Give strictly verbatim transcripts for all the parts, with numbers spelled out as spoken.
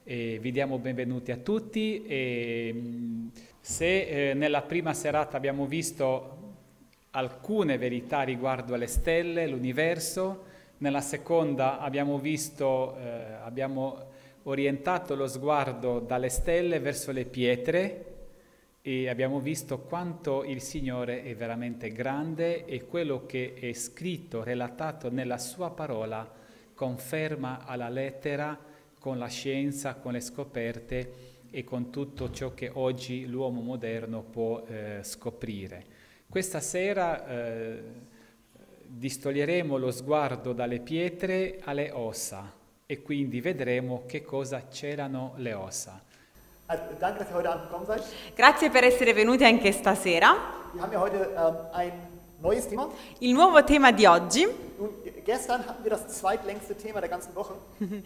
E vi diamo benvenuti a tutti. E se eh, nella prima serata abbiamo visto alcune verità riguardo alle stelle, l'universo, nella seconda abbiamo visto, eh, abbiamo orientato lo sguardo dalle stelle verso le pietre e abbiamo visto quanto il Signore è veramente grande e quello che è scritto, relatato nella sua parola, conferma alla lettera con la scienza, con le scoperte e con tutto ciò che oggi l'uomo moderno può eh, scoprire. Questa sera eh, distoglieremo lo sguardo dalle pietre alle ossa e quindi vedremo che cosa c'erano le ossa. Danke, dass ihr heute Abend gekommen seid. Grazie per essere venuti anche stasera. Wir haben ja heute ähm, ein neues Thema. Il nuovo tema di oggi. Nun, gestern hatten wir das zweitlängste Thema der ganzen Woche.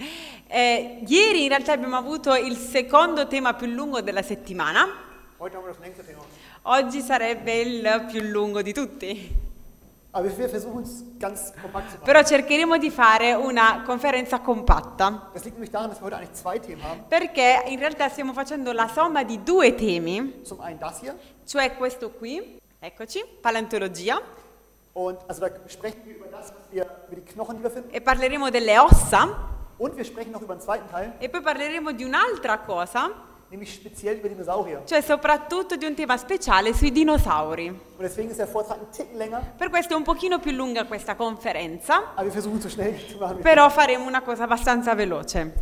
eh, ieri in realtà abbiamo avuto il secondo tema più lungo della settimana. Heute haben wir das längste Thema. Oggi sarebbe il più lungo di tutti. Aber wir versuchen es ganz kompakt zu machen. Però cercheremo di fare una conferenza compatta. Das liegt nämlich daran, dass wir heute eigentlich zwei Themen haben. Perché in realtà stiamo facendo la somma di due temi, Zum einen das hier. cioè questo qui, eccoci, paleontologia, Und also da sprechen wir über das, was wir, über die Knochen, die wir finden. e parleremo delle ossa, Und wir sprechen noch über den zweiten Teil, e poi parleremo di un'altra cosa, nämlich speziell über Dinosaurier. cioè soprattutto di un tema speciale sui dinosauri. Und deswegen ist der Vortrag ein Ticken länger, Per questo è un pochino più lunga questa conferenza, aber wir versuchen es so schnell zu machen. però faremo una cosa abbastanza veloce.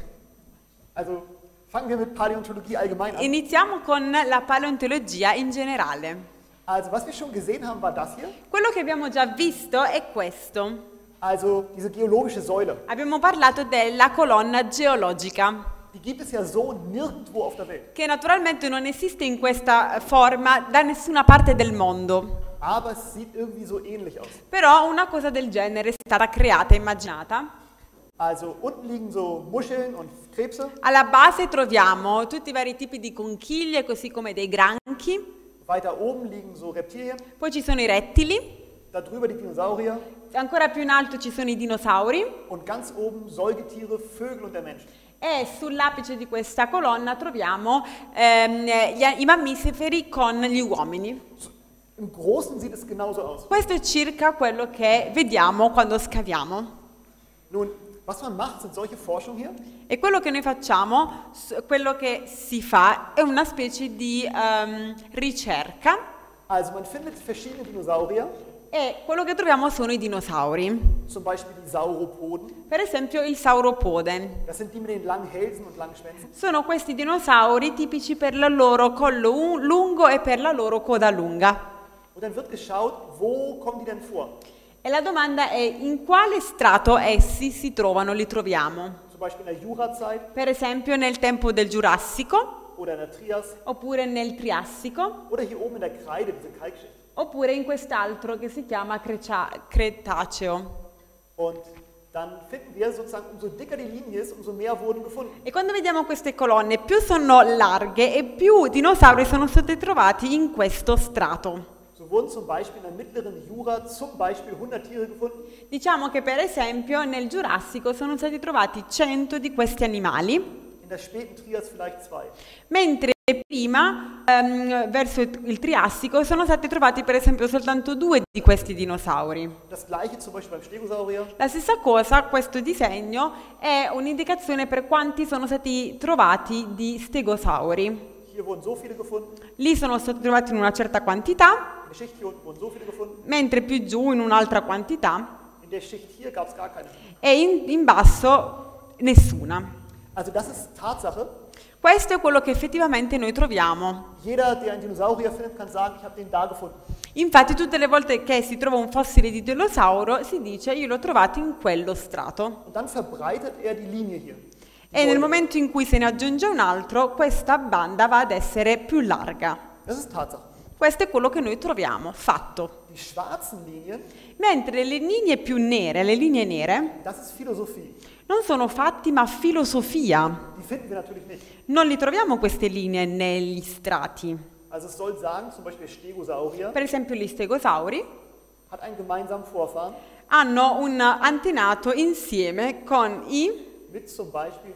Also fangen wir mit Paläontologie allgemein an. Iniziamo con la paleontologia in generale. Also was wir schon gesehen haben, war das hier. Quello che abbiamo già visto è questo. Also diese geologische Säule. Abbiamo parlato della colonna geologica, Die gibt es ja so nirgendwo auf der Welt. che naturalmente non esiste in questa forma da nessuna parte del mondo. Aber es sieht irgendwie so ähnlich aus. Però una cosa del genere è stata creata, immaginata. Also unten liegen so Muscheln und Krebse. Alla base troviamo tutti i vari tipi di conchiglie, così come dei granchi. Weiter oben liegen so Reptilien. Poi ci sono i rettili, Da drüber die Dinosaurier. ancora più in alto ci sono i dinosauri Und ganz oben Säugetiere, Vögel und der Mensch. e sull'apice di questa colonna troviamo ehm, gli- i mammiferi con gli uomini. Im Großen sieht es genauso aus. Questo è circa quello che vediamo quando scaviamo. Nun, was man macht, sind solche Forschung hier. E quello che noi facciamo, s- quello che si fa, è una specie di ehm, ricerca, Also man findet verschiedene Dinosaurier, e quello che troviamo sono i dinosauri. zum Beispiel die Sauropoden. Per esempio il sauropode. Das sind die mit den langen Hälsen und langen Schwänzen. Sono questi dinosauri tipici per il loro collo u- lungo e per la loro coda lunga. Und dann wird geschaut, wo kommen die denn vor? E la domanda è in quale strato essi si trovano, li troviamo? Zum Beispiel in der Jurazeit Per esempio nel tempo del Giurassico, oder in der Trias oppure nel Triassico, oder hier oben in der Kreide, diese Kalkschicht. oppure in quest'altro che si chiama Crecia- Cretaceo. Und dann finden wir sozusagen, umso dicker die Linie ist, umso mehr wurden gefunden. E quando vediamo queste colonne, più sono larghe e più dinosauri sono stati trovati in questo strato. So wurden zum Beispiel in der mittleren Jura zum Beispiel hundert Tiere gefunden. Diciamo che per esempio nel Giurassico sono stati trovati cento di questi animali, In der späten Trias vielleicht zwei. mentre prima, ehm, verso il Triassico, sono stati trovati per esempio soltanto due di questi dinosauri. Das gleiche zum Beispiel beim Stegosaurier. La stessa cosa, questo disegno, è un'indicazione per quanti sono stati trovati di stegosauri. Hier wurden so viele gefunden. Lì sono stati trovati in una certa quantità, In der Schicht hier unten wurden so viele gefunden. mentre più giù in un'altra quantità, In der Schicht hier gab es gar keine. e in, in basso nessuna. Also das ist Tatsache. Questo è quello che effettivamente noi troviamo. Jeder, der einen Dinosaurier findet, kann sagen, ich habe den da gefunden. Infatti tutte le volte che si trova un fossile di dinosauro si dice io l'ho trovato in quello strato. Und dann verbreitet er die Linie hier. Die E nel Säule. momento in cui se ne aggiunge un altro, questa banda va ad essere più larga. Das ist Tatsache. Questo è quello che noi troviamo, fatto. Die schwarzen Linien, Mentre le linee più nere, le linee nere, das ist Philosophie. non sono fatti ma filosofia. Die finden wir natürlich nicht. Non li troviamo queste linee negli strati. Also es soll sagen, zum Beispiel der Stegosaurier Per esempio gli stegosauri hat einen gemeinsamen hanno un antenato insieme con i mit zum Beispiel den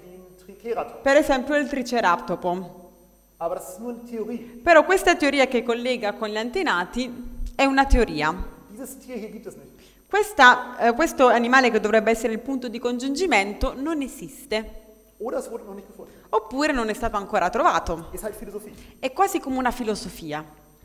Triceratops. per esempio il triceratopo. Aber das ist nur eine Theorie. Però questa teoria che collega con gli antenati è una teoria. Dieses Tier hier gibt es nicht. Questa, eh, questo animale che dovrebbe essere il punto di congiungimento non esiste, Oder es wurde noch nicht gefunden. oppure non è stato ancora trovato. Ist halt Philosophie. È quasi come una filosofia.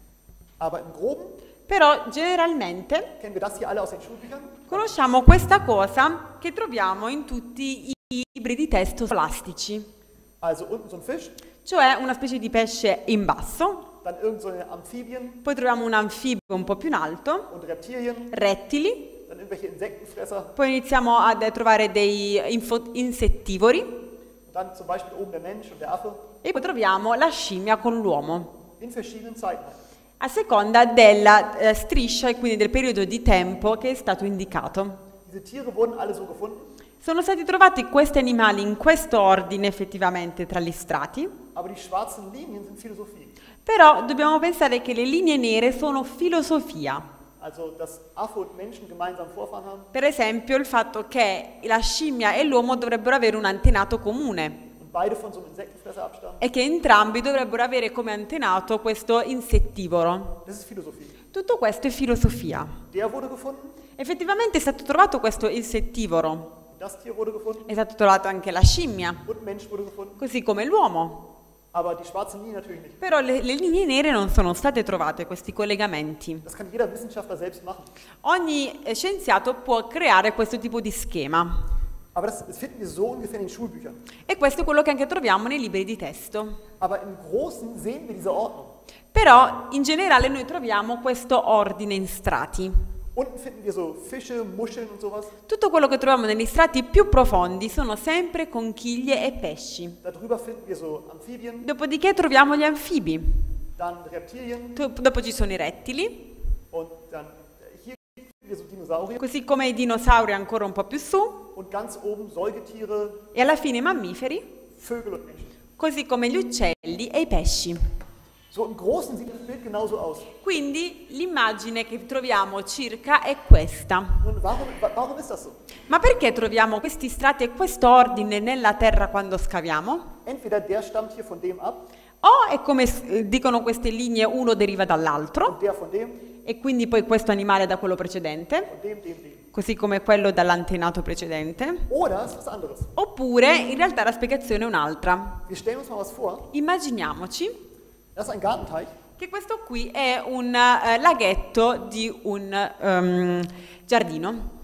Aber im Groben Però generalmente kennen wir das hier alle aus den Schulbüchern. conosciamo questa cosa che troviamo in tutti i libri di testo scolastici, Also unten so ein Fisch, cioè una specie di pesce in basso, dann irgend so eine Amphibien poi troviamo un anfibio un po' più in alto, und Reptilien, rettili, dann irgendwelche Insektenfresser, poi iniziamo a trovare dei info- insettivori und dann zum Beispiel oben der Mensch und der Affe e poi troviamo la scimmia con l'uomo, in verschiedenen Zeiten. a seconda della eh, striscia e quindi del periodo di tempo che è stato indicato. Diese Tiere wurden alle so gefunden, Sono stati trovati questi animali in questo ordine effettivamente tra gli strati, aber die schwarzen Linien sind Philosophie. però dobbiamo pensare che le linee nere sono filosofia. Also, dass Affe und Menschen gemeinsam Vorfahren haben Per esempio il fatto che la scimmia e l'uomo dovrebbero avere un antenato comune und beide von so einem Insektenfresser abstammen. e che entrambi dovrebbero avere come antenato questo insettivoro. Das ist Philosophie. Tutto questo è filosofia. Der wurde gefunden, Effettivamente è stato trovato questo insettivoro, das Tier wurde gefunden è stato trovato anche la scimmia, und ein Mensch wurde gefunden, così come l'uomo. aber die schwarzen Linien natürlich nicht. Però le, le linee nere non sono state trovate, questi collegamenti. Das kann jeder Wissenschaftler selbst machen. Ogni eh, scienziato può creare questo tipo di schema Aber das, das finden wir so ungefähr in den Schulbüchern. e questo è quello che anche troviamo nei libri di testo. Aber im Großen sehen wir diese Ordnung. Però in generale noi troviamo questo ordine in strati. Unten finden wir so Fische, Muscheln und sowas. Tutto quello che troviamo negli strati più profondi sono sempre conchiglie e pesci. Darüber finden wir so Amphibien, Dopodiché troviamo gli anfibi, dann Reptilien Tu- dopo ci sono i rettili, und dann äh, hier finden wir so Dinosaurier così come i dinosauri ancora un po' più su und ganz oben Säugetiere, e alla fine i mammiferi, Vögel und Menschen. così come gli uccelli e i pesci. So im Großen sieht das Bild genauso aus. Quindi l'immagine che troviamo circa è questa. Nun, warum, wa- warum ist das so? Ma perché troviamo questi strati e questo ordine nella terra quando scaviamo? Entweder der stammt hier von dem ab O è come eh, dicono queste linee, uno deriva dall'altro und der von dem e quindi poi questo animale da quello precedente, und dem, dem, dem. così come quello dall'antenato precedente. Oder es ist was anderes. Oppure in realtà la spiegazione è un'altra. Wir stellen uns mal was vor. Immaginiamoci Das ist ein Gartenteich. che questo qui è un eh, laghetto di un ehm, giardino.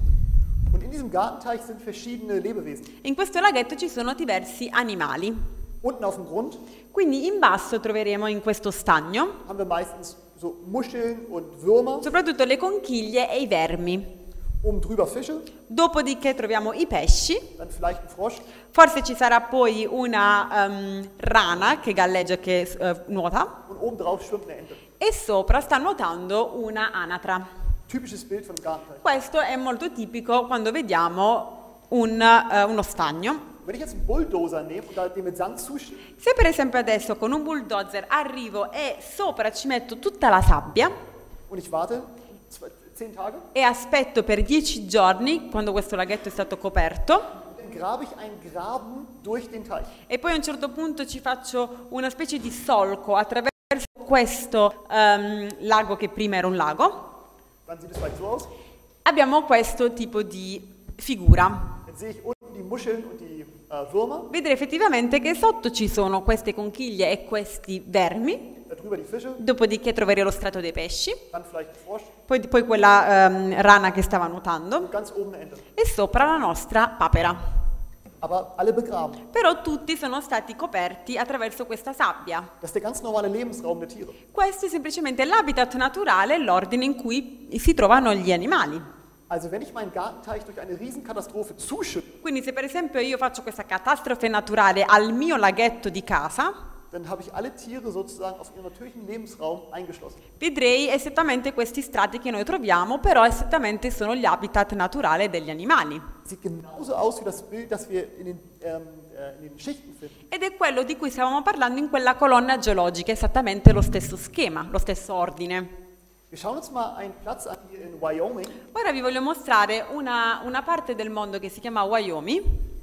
Und in diesem Gartenteich sind verschiedene Lebewesen. In questo laghetto ci sono diversi animali. Unten auf dem Grund Quindi in basso troveremo in questo stagno haben wir meistens so Muscheln und Würmer. soprattutto le conchiglie e i vermi. Oben drüber Fische, Dopodiché troviamo i pesci, dann vielleicht ein Frosch forse ci sarà poi una ehm, rana che galleggia, che eh, nuota, und oben drauf schwimmt eine Ente. e sopra sta nuotando una anatra. Typisches Bild von einem Gartenteich. Questo è molto tipico quando vediamo un, eh, uno stagno. Wenn ich jetzt einen Bulldozer nehme und da den mit Sand zuschütte, Se per esempio adesso con un bulldozer arrivo e sopra ci metto tutta la sabbia und ich warte zwei, zehn Tage, e aspetto per dieci giorni, quando questo laghetto è stato coperto, dann grabe ich einen Graben durch den Teich. e poi a un certo punto ci faccio una specie di solco attraverso questo ehm, lago che prima era un lago, Dann sieht es vielleicht so aus. abbiamo questo tipo di figura. Dann sehe ich unten die Muscheln und die äh, Würmer, Vedere effettivamente che sotto ci sono queste conchiglie e questi vermi, darüber die Fische, dopodiché troverei lo strato dei pesci, dann vielleicht ein Frosch poi, poi quella ehm, rana che stava nuotando und ganz oben eine Ente. e sopra la nostra papera. Aber alle begraben. Però tutti sono stati coperti attraverso questa sabbia. Das ist der ganz normale Lebensraum der Tiere. Questo è semplicemente l'habitat naturale e l'ordine in cui si trovano gli animali. Also wenn ich meinen Gartenteich durch eine Riesenkatastrophe zuschütte, Quindi se per esempio io faccio questa catastrofe naturale al mio laghetto di casa, dann habe ich alle Tiere sozusagen auf ihrem natürlichen Lebensraum eingeschlossen. vedrei esattamente questi strati che noi troviamo, però esattamente sono gli habitat naturali degli animali. Sieht genauso aus wie das Bild, das wir in den, ähm, äh, in den Schichten finden. Ed è quello di cui stavamo parlando in quella colonna geologica, esattamente lo stesso schema, lo stesso ordine. Wir schauen uns mal einen Platz an hier in Wyoming. Ora vi voglio mostrare una, una parte del mondo che si chiama Wyoming.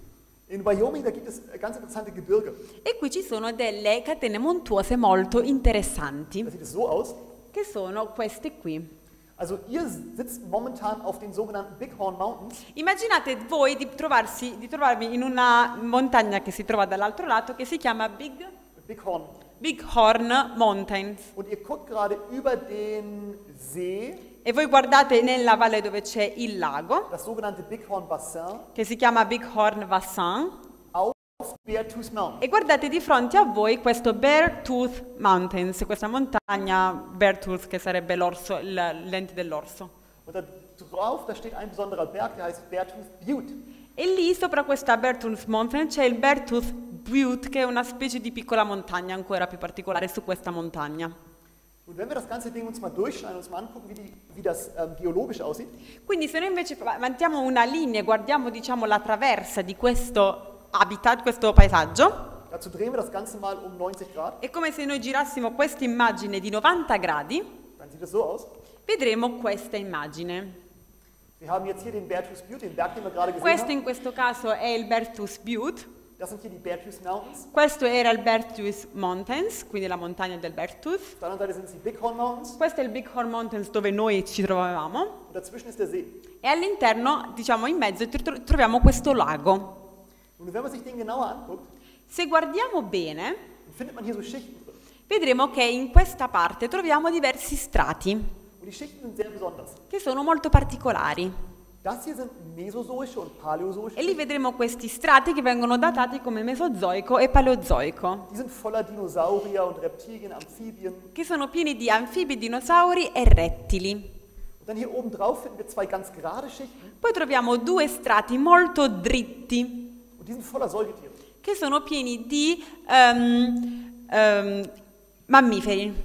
In Wyoming, da gibt es ganz interessante Gebirge. E qui ci sono delle catene montuose molto interessanti, Da sieht es so aus. che sono queste qui. Also ihr sitzt momentan auf den sogenannten Bighorn Mountains. Immaginate voi di, trovarsi, di trovarvi in una montagna che si trova dall'altro lato, che si chiama Big, Bighorn. Bighorn Mountains. Und ihr guckt gerade über den See, E voi guardate nella valle dove c'è il lago, das sogenannte Bighorn Bassin, che si chiama Bighorn Bassin, auf Beartooth Mountain. e guardate di fronte a voi questo Beartooth Mountains, questa montagna Beartooth, che sarebbe l'orso, il- l'ente dell'orso. Und da drauf, da steht ein besonderer Berg, der heißt Beartooth Butte. E lì sopra questa Beartooth Mountain c'è il Beartooth Butte, che è una specie di piccola montagna, ancora più particolare su questa montagna. Und wenn wir das ganze Ding uns mal durchschneiden, uns mal angucken, wie, die, wie das ähm, geologisch aussieht, Quindi se noi invece mantiamo una linea e guardiamo, diciamo, la traversa di questo habitat, questo paesaggio, dazu drehen wir das Ganze mal um neunzig Grad, è come se noi girassimo questa immagine di novanta gradi, dann sieht es so aus. vedremo questa immagine. Wir haben jetzt hier den Beartooth Butte, den Berg, den wir gerade gesehen Questo haben. in questo caso è il Beartooth Butte, Das sind hier die Beartooth Mountains. questo era il Beartooth Mountains, quindi la montagna del Beartooth. Auf der anderen Seite sind es die Bighorn Mountains Questo è il Bighorn Mountains dove noi ci trovavamo und dazwischen ist der See. e all'interno, diciamo in mezzo, tro- troviamo questo lago. Und wenn man sich den genauer anguckt, Se guardiamo bene, dann findet man hier so Schichten drin. vedremo che in questa parte troviamo diversi strati Und die Schichten sind sehr besonders. che sono molto particolari. Das hier sind mesozoische und paläozoische E lì Schichten. vedremo questi strati che vengono datati come Mesozoico e Paleozoico, Die sind voller Dinosaurier und Reptilien, Amphibien. che sono pieni di anfibi, dinosauri e rettili. Und dann hier oben drauf finden wir zwei ganz gerade Schichten Poi troviamo due strati molto dritti, und die sind voller Säugetiere. che sono pieni di ehm, ehm, mammiferi.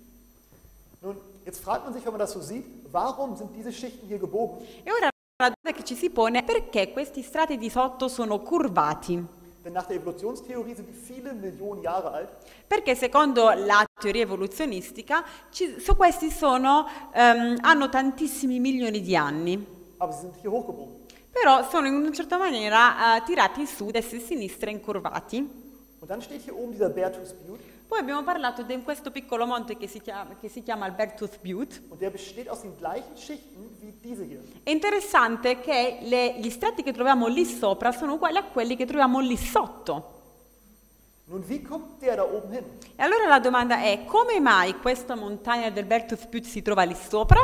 Nun, jetzt fragt man sich, wenn man das so sieht, warum sind diese Schichten hier gebogen? E ora la domanda che ci si pone è perché questi strati di sotto sono curvati? Denn nach der Evolutionstheorie sind die viele Millionen Jahre alt. Perché secondo la teoria evoluzionistica ci- su questi sono, ehm, hanno tantissimi milioni di anni, Aber sie sind hier hochgebogen. però sono in una certa maniera eh, tirati su, destra e sinistra, incurvati. Und dann steht hier oben dieser Beartooth Butte Poi abbiamo parlato di questo piccolo monte che si chiama, che si chiama il Beartooth Butte. und der besteht aus den gleichen Schichten wie diese hier. È interessante che le- gli strati che troviamo lì sopra sono uguali a quelli che troviamo lì sotto. Nun, wie kommt der da oben hin? E allora la domanda è: come mai questa montagna del Beartooth Butte si trova lì sopra?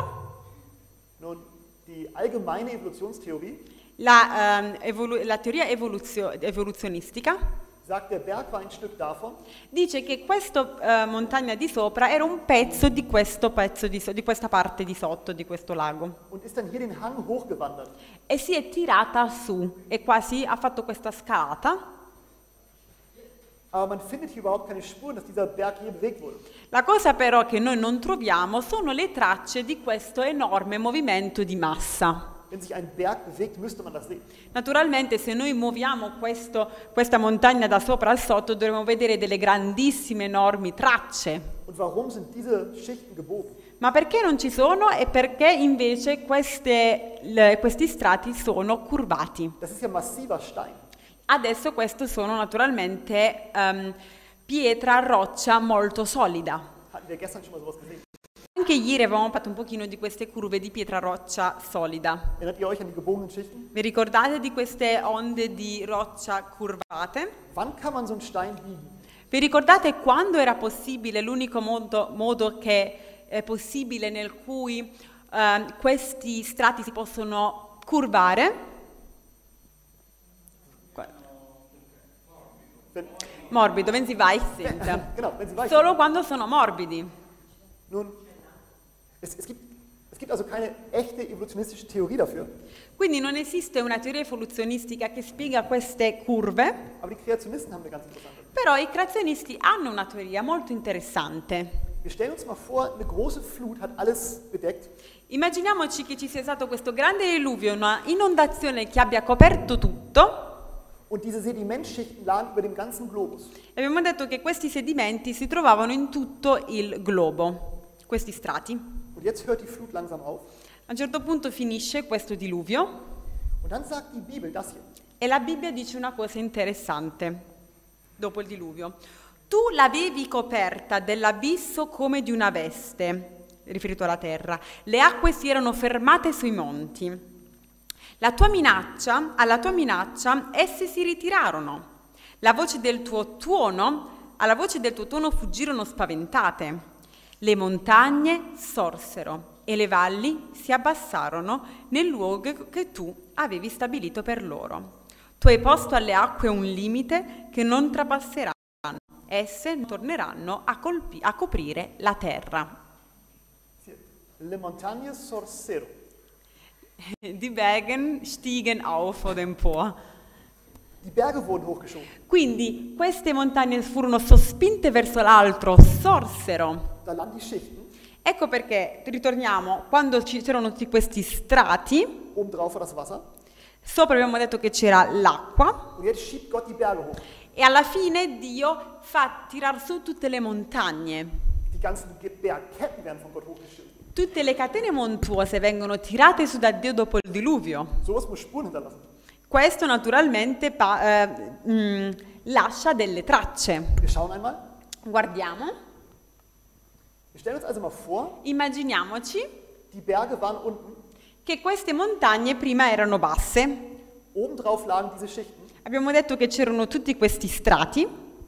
Nun, die allgemeine Evolutionstheorie La, ehm, evolu- la teoria evoluzio- evoluzionistica sagt, der Berg war ein Stück davon dice che questa montagna di sopra era un pezzo di questo pezzo di, so- di questa parte di sotto, di questo lago, und ist dann hier den Hang hochgewandert. e si è tirata su e quasi ha fatto questa scalata. Aber man findet hier überhaupt keine Spuren, dass dieser Berg hier bewegt wurde. La cosa però che noi non troviamo sono le tracce di questo enorme movimento di massa. Wenn sich ein Berg bewegt, müsste man das sehen. Naturalmente se noi muoviamo questo- questa montagna da sopra al sotto dovremo vedere delle grandissime, enormi tracce. Und warum sind diese Schichten gebogen? Ma perché non ci sono e perché invece queste- le- questi strati sono curvati? Das ist ja massiver Stein. Adesso questo sono naturalmente ehm, pietra, roccia molto solida. Hatten wir gestern schon mal sowas gesehen? Anche ieri avevamo fatto un pochino di queste curve di pietra roccia solida. Erinnert ihr euch an die gebogenen Schichten? Vi ricordate di queste onde di roccia curvate? Wann kann man so einen Stein biegen? Vi ricordate quando era possibile, l'unico modo, modo che è possibile nel cui eh, questi strati si possono curvare? Wenn, Morbido, wenn sie weich sind. genau, wenn sie weich Solo quando sono morbidi. sind. Nun, es, es, gibt, es gibt also keine echte evolutionistische Theorie dafür, Quindi non esiste una teoria evoluzionistica che spiega queste curve, aber die Kreationisten haben eine ganz interessante. però i creazionisti hanno una teoria molto interessante. Wir stellen uns mal vor, eine große Flut hat alles bedeckt Immaginiamoci che ci sia stato questo grande diluvio, una inondazione che abbia coperto tutto. und diese Sedimentschichten lagen über dem ganzen Globus. E abbiamo detto che questi sedimenti si trovavano in tutto il globo, questi strati. Und jetzt hört die Flut langsam auf. A un certo punto finisce questo diluvio Und dann sagt die Bibel das hier. E la Bibbia dice una cosa interessante dopo il diluvio. Tu l'avevi coperta dell'abisso come di una veste, riferito alla terra. Le acque si erano fermate sui monti. La tua minaccia, alla tua minaccia, esse si ritirarono. La voce del tuo tuono, alla voce del tuo tuono fuggirono spaventate. Le montagne sorsero e le valli si abbassarono nel luogo che tu avevi stabilito per loro. Tu hai posto alle acque un limite che non trapasseranno. Esse torneranno a, colpi- a coprire la terra. Le montagne sorsero. Die Berge stiegen auf oder empor. Die Berge wurden hochgeschoben. Quindi queste montagne furono sospinte verso l'alto, sorsero. Da landen die Schichten. Ecco perché, ritorniamo, quando ci c'erano tutti questi strati, Obendrauf war das Wasser. sopra abbiamo detto che c'era l'acqua, Und jetzt schiebt Gott die Berge hoch. e alla fine Dio fa tirar su tutte le montagne. Die ganzen Bergketten werden von Gott hochgeschoben. Tutte le catene montuose vengono tirate su da Dio dopo il diluvio. Sowas muss Spuren hinterlassen. Questo naturalmente pa- eh, mh, lascia delle tracce. Wir schauen einmal. Guardiamo, Wir stellen uns also mal vor, immaginiamoci die Berge waren unten. che queste montagne prima erano basse. Obendrauf lagen diese Schichten. Abbiamo detto che c'erano tutti questi strati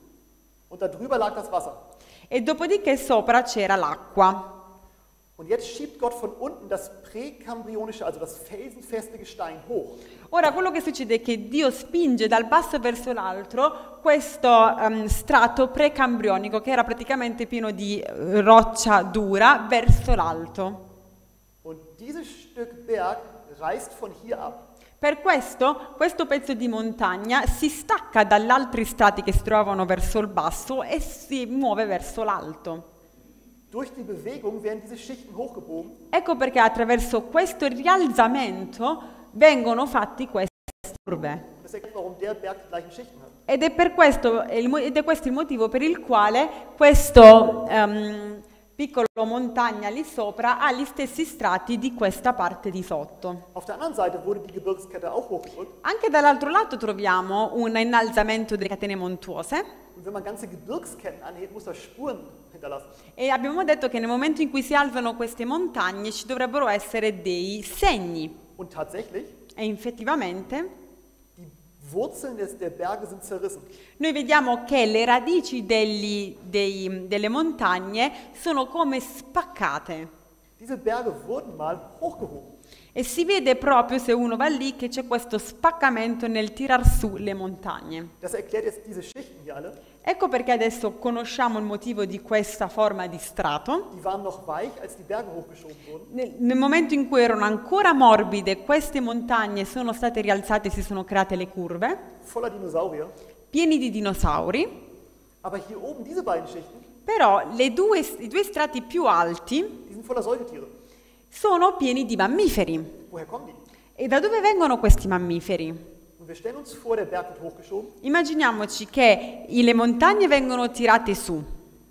Und da drüber lag das Wasser. e dopodiché sopra c'era l'acqua. Und jetzt schiebt Gott von unten das präkambrionische, also das felsenfeste Gestein hoch. Ora quello che succede è che Dio spinge dal basso verso l'alto questo um, strato precambrionico che era praticamente pieno di eh, roccia dura verso l'alto. Und dieses Stück Berg reißt von hier ab. Per questo, questo pezzo di montagna si stacca dagli altri strati che si trovavano verso il basso e si muove verso l'alto. Durch die Bewegung werden diese Schichten hochgebogen. Ecco perché attraverso questo rialzamento vengono fatti queste curve. Das erklärt, warum der Berg die gleichen Schichten hat. Ed è, per questo, ed è questo il motivo per il quale questo um, piccolo montagna lì sopra ha gli stessi strati di questa parte di sotto. Auf der anderen Seite wurde die Gebirgskette auch hochgedrückt. Anche dall'altro lato troviamo un innalzamento delle catene montuose. Und wenn man ganze Gebirgsketten anhebt, muss das Spuren hinterlassen. E abbiamo detto che nel momento in cui si alzano queste montagne ci dovrebbero essere dei segni. Und tatsächlich, E effettivamente die Wurzeln des, der Berge sind zerrissen. noi vediamo che le radici degli- dei- delle montagne sono come spaccate. Diese Berge wurden mal hochgehoben. E si vede proprio, se uno va lì, che c'è questo spaccamento nel tirar su le montagne. Das erklärt jetzt diese Schichten hier alle. Ecco perché adesso conosciamo il motivo di questa forma di strato. Die waren noch weich, als die Berge hochgeschoben wurden. Nel, nel momento in cui erano ancora morbide, queste montagne sono state rialzate e si sono create le curve, Voller Dinosaurier. pieni di dinosauri, Aber hier oben, diese beiden Schichten, però le due, i due strati più alti die sind voller Säugetiere. sono pieni di mammiferi. Woher kommen die? E da dove vengono questi mammiferi? Und wir stellen uns vor, der Berg wird hochgeschoben. Immaginiamoci che i- le montagne vengono tirate su,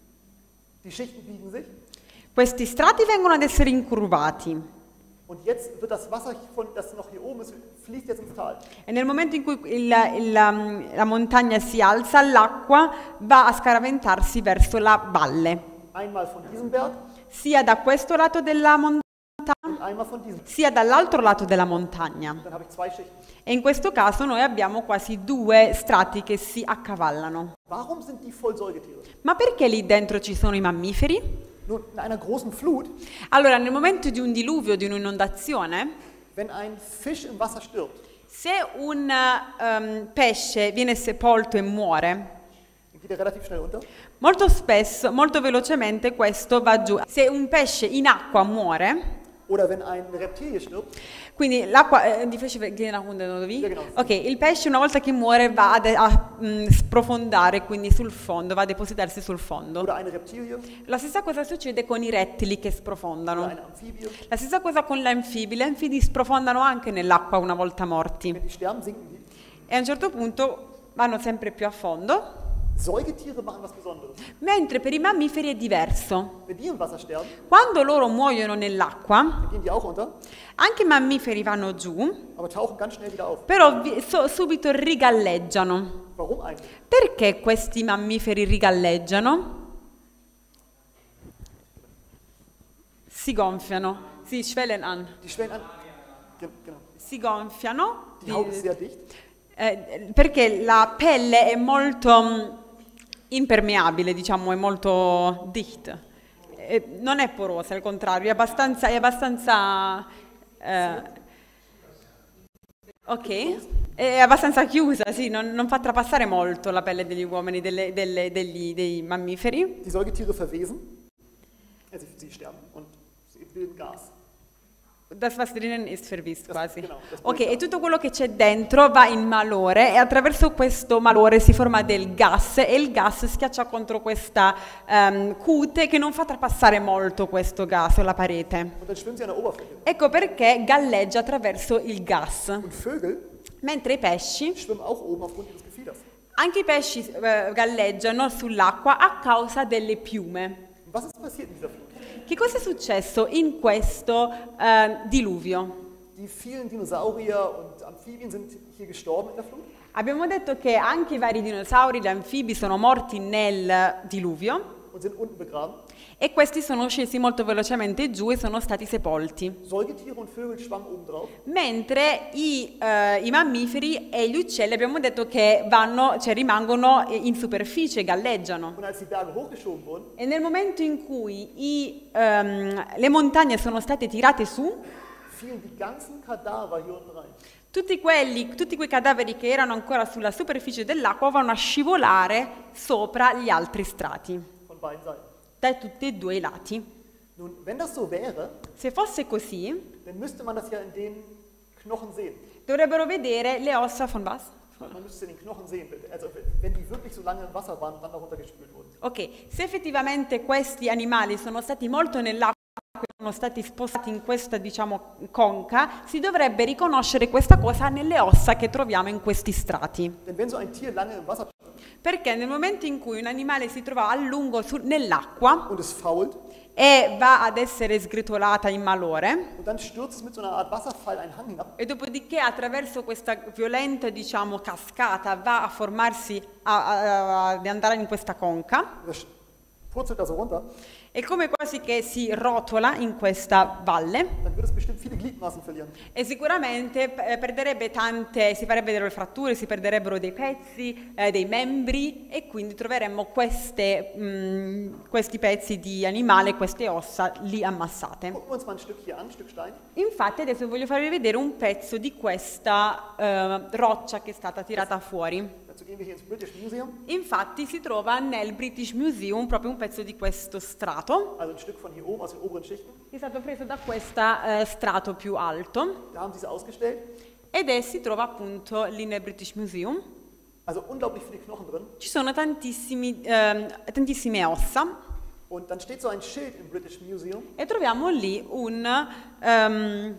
Die Schichten biegen sich. questi strati vengono ad essere incurvati Und jetzt wird das Wasser, von, das noch hier oben ist, fließt jetzt ins Tal. e nel momento in cui il- il- um, la montagna si alza, l'acqua va a scaraventarsi verso la valle, Einmal von diesem Berg sia da questo lato della montagna und einmal von diesem. sia dall'altro lato della montagna. Dann habe ich zwei Schichten. E in questo caso noi abbiamo quasi due strati che si accavallano. Warum sind die voll Säugetiere? Ma perché lì dentro ci sono i mammiferi? Nun, in einer großen Flut, Allora, nel momento di un diluvio, di un'inondazione, wenn ein Fisch im Wasser stirbt, se un ehm, pesce viene sepolto e muore, dann geht er relativ schnell unter. molto spesso, molto velocemente questo va giù. Se un pesce in acqua muore, Oder wenn ein Reptil stirbt, quindi l'acqua eh, di pesce viene da dove? Sì, genau. Ok, il pesce una volta che muore va a, a mm, sprofondare, quindi sul fondo, va a depositarsi sul fondo. oder eine Reptilie, La stessa cosa succede con i rettili che oder sprofondano. eine Amphibie, La stessa cosa con gli anfibi. Gli anfibi sprofondano anche nell'acqua una volta morti. wenn die sterben, sinken die. E a un certo punto vanno sempre più a fondo. Säugetiere machen was Besonderes. Mentre per i mammiferi è diverso. Wenn die im Wasser sterben, Quando loro muoiono nell'acqua, dann gehen die auch unter, anche i mammiferi vanno giù, aber tauchen ganz schnell wieder auf. però vi- so- subito rigalleggiano. Warum eigentlich? Perché questi mammiferi rigalleggiano? Si gonfiano, si schwellen an, Die schwellen an. Ge- Genau. si gonfiano, Die Haut ist sehr dicht. eh, perché la pelle è molto mm, impermeabile, diciamo, è molto dicht. Eh, non è porosa, al contrario, è abbastanza, è abbastanza eh, ok, è abbastanza chiusa, sì, non, non fa trapassare molto la pelle degli uomini, delle- delle- degli- dei mammiferi. Die Säugetiere verwesen, also sie sterben und sie bilden Gas. Das, was drinnen ist, verwisst Das- quasi. genau, das Ok, bildet e Gas. tutto quello che c'è dentro va in malore e attraverso questo malore si forma del gas e il gas schiaccia contro questa ehm, cute che non fa trapassare molto questo gas o la parete. Und dann schwimmen sie an der Oberfläche. Ecco perché galleggia attraverso il gas. Und Vögel Mentre i pesci, schwimmen auch oben aufgrund ihres Gefieders. anche i pesci eh, galleggiano sull'acqua a causa delle piume. Und was ist passiert in dieser Flut? Che cosa è successo in questo eh, diluvio? Die vielen Dinosaurier und Amphibien sind hier gestorben in der Flut. Abbiamo detto che anche i vari dinosauri, gli anfibi sono morti nel diluvio Und sind unten begraben. e questi sono scesi molto velocemente giù e sono stati sepolti. Säugetiere und Vögel schwammen oben drauf. Mentre i, eh, i mammiferi e gli uccelli abbiamo detto che vanno, cioè rimangono in superficie, galleggiano. Und als die Berge hochgeschoben wurden, E nel momento in cui i, ehm, le montagne sono state tirate su, fielen die ganzen Kadaver hier unten rein. tutti, quelli, tutti quei cadaveri che erano ancora sulla superficie dell'acqua vanno a scivolare sopra gli altri strati, Von beiden Seiten. da tutti e due i lati. Nun, wenn das so wäre, Se fosse così, dann müsste man das ja in den Knochen sehen. dovrebbero vedere le ossa von was? Man müsste den Knochen sehen, also wenn die wirklich so lange im Wasser waren und dann darunter gespült wurden. Ok, se effettivamente questi animali sono stati molto nell'acqua e sono stati spostati in questa, diciamo, conca, si dovrebbe riconoscere questa cosa nelle ossa che troviamo in questi strati. Denn wenn so ein Tier lange im Wasser Perché nel momento in cui un animale si trova a lungo su- nell'acqua und es fault e va ad essere sgretolata in malore, und dann stürzt es mit so einer Art Wasserfall einen Hang hinab, e dopodiché attraverso questa violenta, diciamo, cascata va a formarsi, a, a- a- di andare in questa conca, das purzelt da so runter, è come quasi che si rotola in questa valle dann wird es bestimmt viele Gliedmaßen verlieren. e sicuramente eh, perderebbe tante, si farebbero delle fratture, si perderebbero dei pezzi, eh, dei membri e quindi troveremmo queste, mh, questi pezzi di animale, queste ossa lì ammassate. Gucken wir uns mal ein Stück hier an, ein Stück Stein. Infatti adesso voglio farvi vedere un pezzo di questa eh, roccia che è stata tirata fuori. Dazu gehen wir hier ins British Museum, Infatti si trova nel British Museum proprio un pezzo di questo strato, also ein Stück von hier oben aus den oberen Schichten. che è stato preso da questo strato più alto Da haben sie es ausgestellt. ed è, si trova appunto lì nel British Museum. Also unglaublich viele Knochen drin. Ci sono tantissimi, ehm, tantissime ossa Und dann steht so ein Schild im British Museum. e troviamo lì un ehm,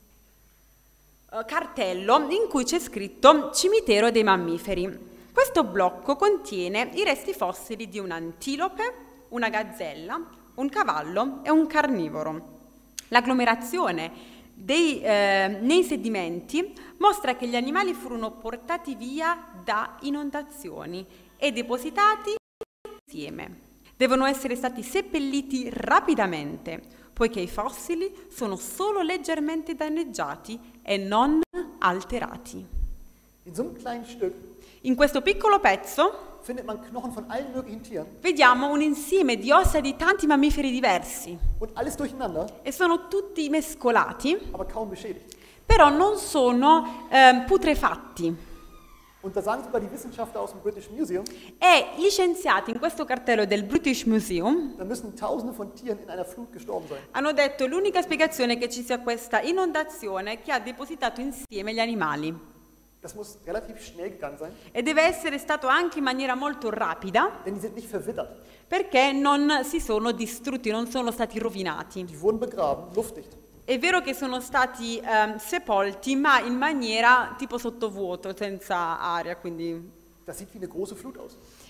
eh, cartello in cui c'è scritto cimitero dei mammiferi. Questo blocco contiene i resti fossili di un'antilope, una gazzella, un cavallo e un carnivoro. L'agglomerazione dei, eh, nei sedimenti mostra che gli animali furono portati via da inondazioni e depositati insieme. Devono essere stati seppelliti rapidamente, poiché i fossili sono solo leggermente danneggiati e non alterati. In so einem kleinen Stück In questo piccolo pezzo findet man Knochen von allen möglichen Tieren vediamo un insieme di ossa di tanti mammiferi diversi und alles durcheinander, e sono tutti mescolati, aber kaum beschädigt. però non sono ehm, putrefatti. Und da sagen sogar die Wissenschaftler aus dem British Museum, E gli scienziati in questo cartello del British Museum da müssen Tausende von Tieren in einer Flut gestorben sein. hanno detto l'unica spiegazione è che ci sia questa inondazione che ha depositato insieme gli animali. Das muss relativ schnell gegangen sein, E deve essere stato anche in maniera molto rapida, denn die sind nicht verwittert. perché non si sono distrutti, non sono stati rovinati. Die wurden begraben, luftdicht. È vero che sono stati ehm, sepolti, ma in maniera tipo sottovuoto, senza aria, quindi... Das sieht wie eine große Flut aus.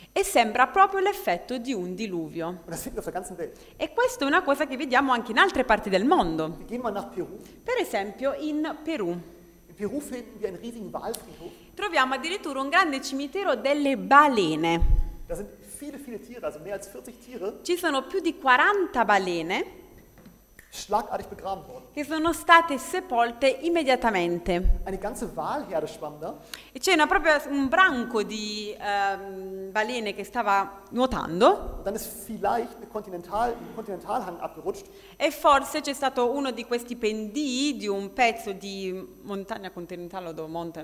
E sembra proprio l'effetto di un diluvio. Und das finden wir auf der ganzen Welt. E questa è una cosa che vediamo anche in altre parti del mondo. Wir gehen mal nach Peru. Per esempio in Perù. In Peru finden wir einen riesigen Walfriedhof. Troviamo addirittura un grande cimitero delle balene. Da sind viele, viele Tiere, also mehr als vierzig Tiere, Ci sono più di quaranta balene schlagartig begraben worden. che sono state sepolte immediatamente. Eine ganze Walherde schwamm da. E c'è una proprio un branco di ehm, balene che stava nuotando Und dann ist vielleicht eine Kontinental, ein Kontinentalhang abgerutscht. e forse c'è stato uno di questi pendii di un pezzo di montagna continentale o mountain,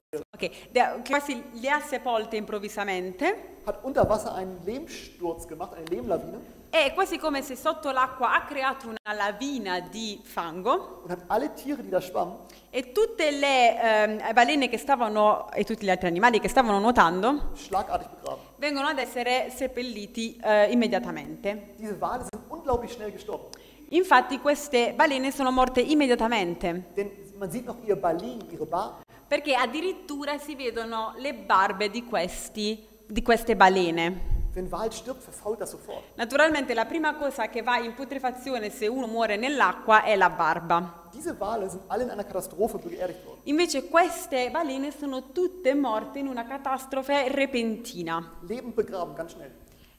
ok, de- che quasi li ha sepolte improvvisamente. Hat unter Wasser einen Lehmsturz gemacht, eine Lehmlawine. È quasi come se sotto l'acqua ha creato una lavina di fango Und hat alle Tiere, die da schwammen, e tutte le ehm, balene che stavano e tutti gli altri animali che stavano nuotando schlagartig begraben. vengono ad essere seppelliti eh, immediatamente. Diese Wale sind unglaublich schnell gestorben. Infatti queste balene sono morte immediatamente, Denn man sieht noch ihr Balin, ihre Barten. perché addirittura si vedono le barbe di, questi, di queste balene. Wenn ein Wal stirbt, verfault das sofort. Naturalmente la prima cosa che va in putrefazione se uno muore nell'acqua è la barba. Diese Wale sind alle in einer Katastrophe beerdigt worden. Invece queste balene sono tutte morte in una catastrofe repentina Lebend begraben, ganz schnell.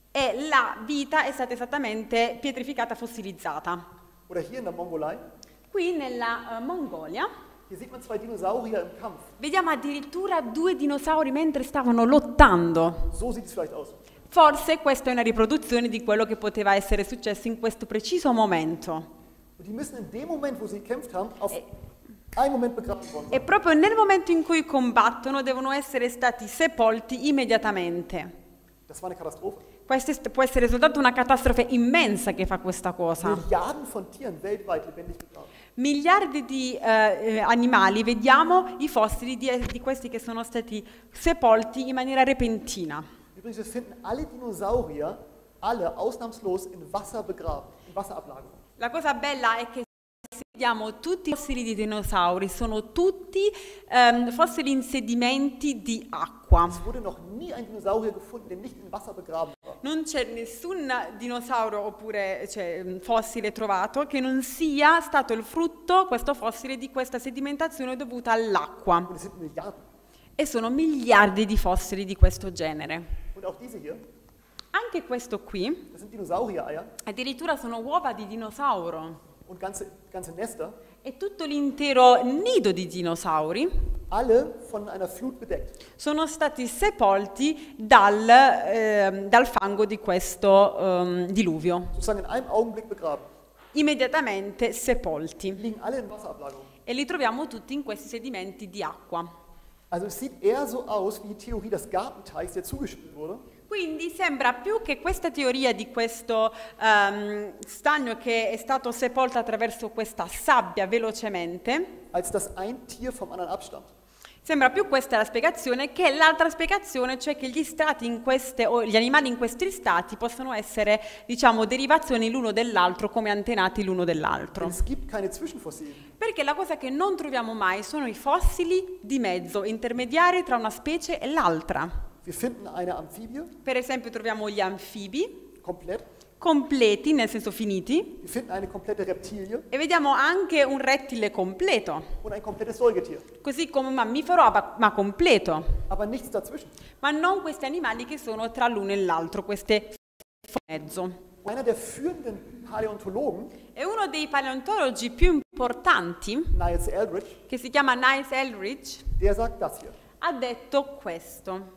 e la vita è stata esattamente pietrificata, fossilizzata. Oder hier in der Mongolei. Qui nella eh, Mongolia Hier sieht man zwei Dinosaurier im Kampf. vediamo addirittura due dinosauri mentre stavano lottando. So sieht es vielleicht aus. Forse questa è una riproduzione di quello che poteva essere successo in questo preciso momento. Und die müssen in dem Moment, wo sie gekämpft haben, auf einen Moment begraben worden E sein. proprio nel momento in cui combattono devono essere stati sepolti immediatamente. Das war eine Katastrophe. Questa è- può essere soltanto una catastrofe immensa che fa questa cosa. Milliarden von Tieren weltweit lebendig begraben. Miliardi di eh, eh, animali, vediamo i fossili di, di questi che sono stati sepolti in maniera repentina. Übrigens, wir finden alle Dinosaurier, alle ausnahmslos in Wasser begraben, in Wasserablagerung. La cosa bella è che se vediamo tutti i fossili di dinosauri, sono tutti ehm, fossili in sedimenti di acqua. Es wurde noch nie ein Dinosaurier gefunden, der nicht in Wasser begraben war. Non c'è nessun dinosauro oppure cioè, fossile trovato che non sia stato il frutto, questo fossile, di questa sedimentazione dovuta all'acqua. Und es sind Milliarden. E sono miliardi di fossili di questo genere. Und auch diese hier, Anche questo qui, das sind Dinosaurier-Eier addirittura sono uova di dinosauro. und ganze, ganze Nester, E tutto l'intero nido di dinosauri alle von einer Flut bedeckt. sono stati sepolti dal, ehm, dal fango di questo ehm, diluvio, Sozusagen in einem Augenblick begraben. immediatamente sepolti. Liegen alle in Wasserablagerung. E li troviamo tutti in questi sedimenti di acqua. Also es sieht eher so aus wie die Theorie des Gartenteichs, der zugespült wurde. Quindi sembra più che questa teoria di questo ehm, stagno che è stato sepolto attraverso questa sabbia velocemente, als dass ein Tier vom anderen abstammt. sembra più questa la spiegazione che l'altra spiegazione, cioè che gli strati in queste, o gli animali in questi stati possono essere, diciamo, derivazioni l'uno dell'altro, come antenati l'uno Denn dell'altro. es gibt keine Zwischenfossilien. Perché la cosa che non troviamo mai sono i fossili di mezzo, intermediari tra una specie e l'altra. Wir finden eine Amphibie, Per esempio troviamo gli anfibi, komplett. completi, nel senso finiti, Wir finden eine komplette Reptilie e vediamo anche un rettile completo, und ein komplettes Säugetier. così come un mammifero ma ma completo, Aber nichts dazwischen. ma non questi animali che sono tra l'uno e l'altro, queste f- mezzo. Einer der führenden Paläontologen, E uno dei paleontologi più importanti, Niles Eldridge, che si chiama Niles Eldridge, der sagt das hier. ha detto questo.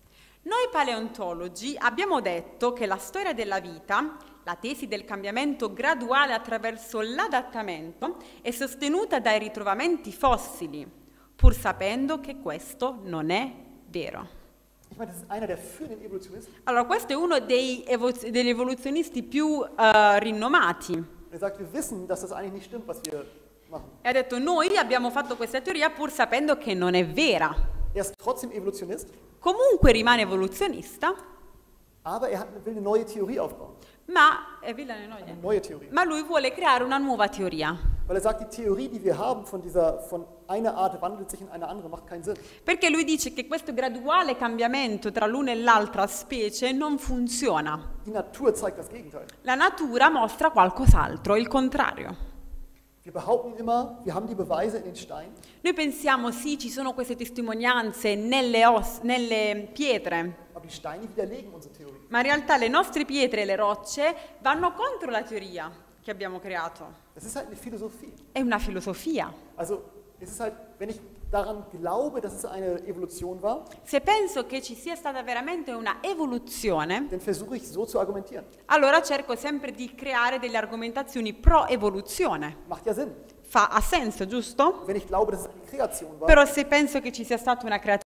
Noi paleontologi abbiamo detto che la storia della vita, la tesi del cambiamento graduale attraverso l'adattamento, è sostenuta dai ritrovamenti fossili, pur sapendo che questo non è vero. Ich meine, das ist einer der führenden Evolutionisten. Allora, questo è uno dei evo- degli evoluzionisti più eh, rinomati. Er sagt, wir wissen, dass das eigentlich nicht stimmt, was wir machen. E ha detto, noi abbiamo fatto questa teoria pur sapendo che non è vera. Er ist trotzdem Evolutionist, Comunque rimane evoluzionista Aber er hat, will eine neue Theorie aufbauen. Ma, eh, Villane, no, Eine niente. neue Theorie. Ma lui vuole creare una nuova teoria. Weil er sagt, die Theorie, die wir haben von dieser, von einer Art wandelt sich in eine andere, macht keinen Sinn. Perché lui dice che questo graduale cambiamento tra l'una e l'altra specie non funziona. Die Natur zeigt das Gegenteil. La natura mostra qualcos'altro, il contrario. Wir behaupten immer, wir haben die Beweise in den Steinen, Noi pensiamo sì, ci sono queste testimonianze nelle, os- nelle pietre, aber die Steine widerlegen unsere Theorie. ma in realtà le nostre pietre e le rocce vanno contro la teoria che abbiamo creato. Das ist halt eine Philosophie. È una filosofia. Also es ist halt, wenn ich daran glaube, dass es eine Evolution war, Se penso che ci sia stata veramente una evoluzione, dann versuche ich so zu argumentieren. allora cerco sempre di creare delle argomentazioni pro evoluzione. Macht ja Sinn. Fa, ha senso, giusto? Wenn ich glaube, dass es eine Kreation war, Però se penso che ci sia stata una creazione,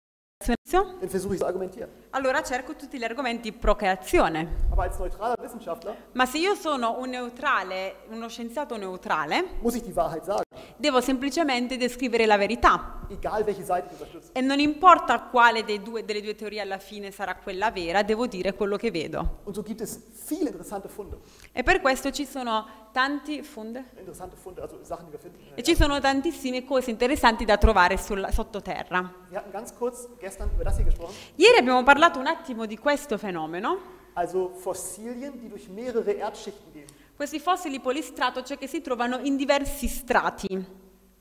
dann versuche ich zu argumentieren. allora cerco tutti gli argomenti pro creazione. Aber als neutraler Wissenschaftler Ma se io sono un neutrale, uno scienziato neutrale, muss ich die Wahrheit sagen, devo semplicemente descrivere la verità. egal welche Seite ich unterstütze. E non importa quale dei due- delle due teorie alla fine sarà quella vera, devo dire quello che vedo. Und so gibt es viele interessante Funde. E per questo ci sono tanti funde Interessante Funde, also Sachen, die wir finden. e ci sono tantissime cose interessanti da trovare sul- sottoterra. Wir hatten ganz kurz gestern über das hier gesprochen. Ieri abbiamo parlato un attimo di questo fenomeno, Also Fossilien, die durch mehrere Erdschichten gehen. questi fossili polistrato, cioè che si trovano in diversi strati.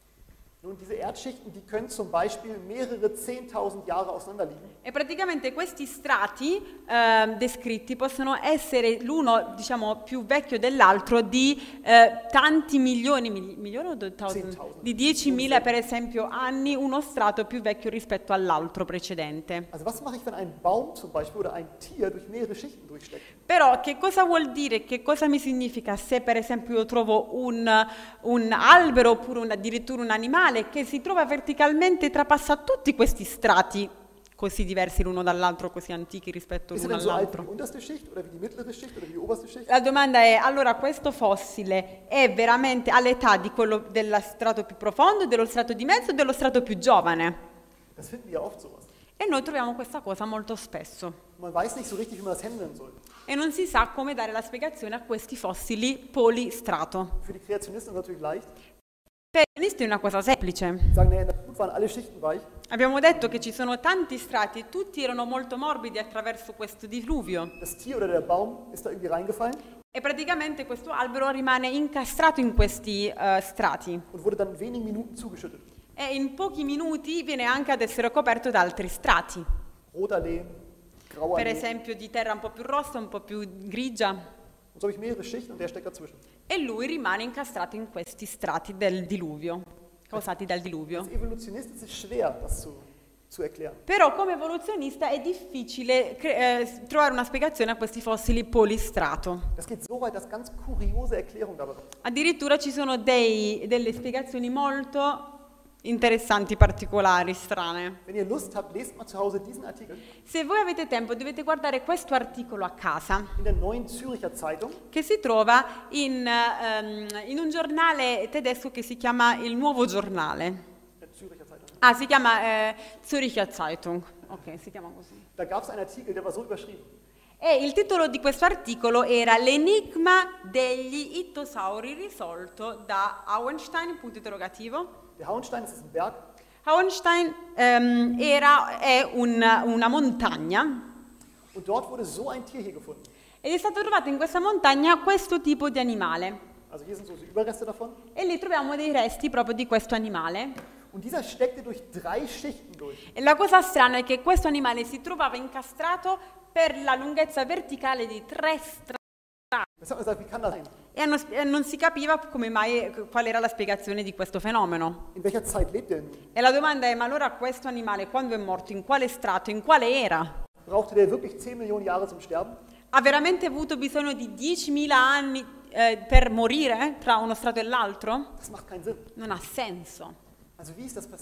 Nun, diese Erdschichten, die können zum Beispiel mehrere zehntausend Jahre auseinander liegen. E praticamente questi strati eh, descritti possono essere l'uno, diciamo, più vecchio dell'altro di eh, tanti milioni, mili- milioni o do- thousand? Zehntausend. Di diecimila per esempio anni, uno strato più vecchio rispetto all'altro precedente. Also was mache ich, wenn ein Baum zum Beispiel oder ein Tier durch mehrere Schichten durchsteckt? Però che cosa vuol dire, che cosa mi significa se per esempio io trovo un, un albero oppure un- addirittura un animale che si trova verticalmente, trapassa tutti questi strati così diversi l'uno dall'altro, così antichi rispetto Ist er l'uno denn so alt wie all'altro? die unterste Schicht oder wie die mittlere Schicht oder wie die oberste Schicht? La domanda è, allora questo fossile è veramente all'età di quello dello strato più profondo, dello strato di mezzo o dello strato più giovane? Das finden wir oft sowas. E noi troviamo questa cosa molto spesso. Man weiß nicht so richtig, wie man das handeln soll. E non si sa come dare la spiegazione a questi fossili polistrato. Für die Kreationisten ist es natürlich leicht. Per i creationisti è una cosa semplice. Die sagen, naja, in der Flut waren alle Schichten weich. Abbiamo detto che ci sono tanti strati e tutti erano molto morbidi attraverso questo diluvio. Das Tier oder der Baum ist da irgendwie reingefallen E praticamente questo albero rimane incastrato in questi eh, strati. und wurde dann in wenigen Minuten zugeschüttet. E in pochi minuti viene anche ad essere coperto da altri strati. Roter Lehm, grauer Per Lehm. esempio di terra un po' più rossa, un po' più grigia. Und so habe ich mehrere Schichten und der steckt dazwischen. E lui rimane incastrato in questi strati del diluvio, causati dal diluvio. Als Evolutionist ist es schwer, das zu, zu erklären. Però come evoluzionista è difficile cre- eh, trovare una spiegazione a questi fossili polistrato. Das geht so weit, dass ganz kuriose Erklärungen darüber. Addirittura ci sono dei- delle spiegazioni molto interessanti, particolari, strane. Wenn ihr Lust habt, lest mal zu Hause diesen Artikel Se voi avete tempo dovete guardare questo articolo a casa, in der Neuen Züricher Zeitung. che si trova in, ehm, in un giornale tedesco che si chiama Il Nuovo Giornale. Der Züricher Zeitung. Ah, si chiama eh, Zürcher Zeitung. Ok, si chiama così. Da gab es einen Artikel, der war so überschrieben. E il titolo di questo articolo era L'enigma degli ittosauri risolto da Hauenstein, punto interrogativo. Der Hauenstein, das ist ein Berg. Hauenstein ehm, era, è un- una montagna Und dort wurde so ein Tier hier gefunden. ed è stato trovato in questa montagna questo tipo di animale. Also hier sind so die Überreste davon. E lì troviamo dei resti proprio di questo animale. Und dieser steckte durch drei Schichten durch. E la cosa strana è che questo animale si trovava incastrato per la lunghezza verticale di tre strati. Das hat man gesagt, wie kann das sein? E hanno- e non si capiva come mai, qual era la spiegazione di questo fenomeno. In welcher Zeit lebt er nun? E la domanda è, ma allora questo animale quando è morto, in quale strato, in quale era? Brauchte der wirklich zehn Millionen Jahre zum Sterben? Ha veramente avuto bisogno di diecimila anni eh, per morire tra uno strato e l'altro? Das macht keinen Sinn. Non ha senso. Also wie ist das passiert?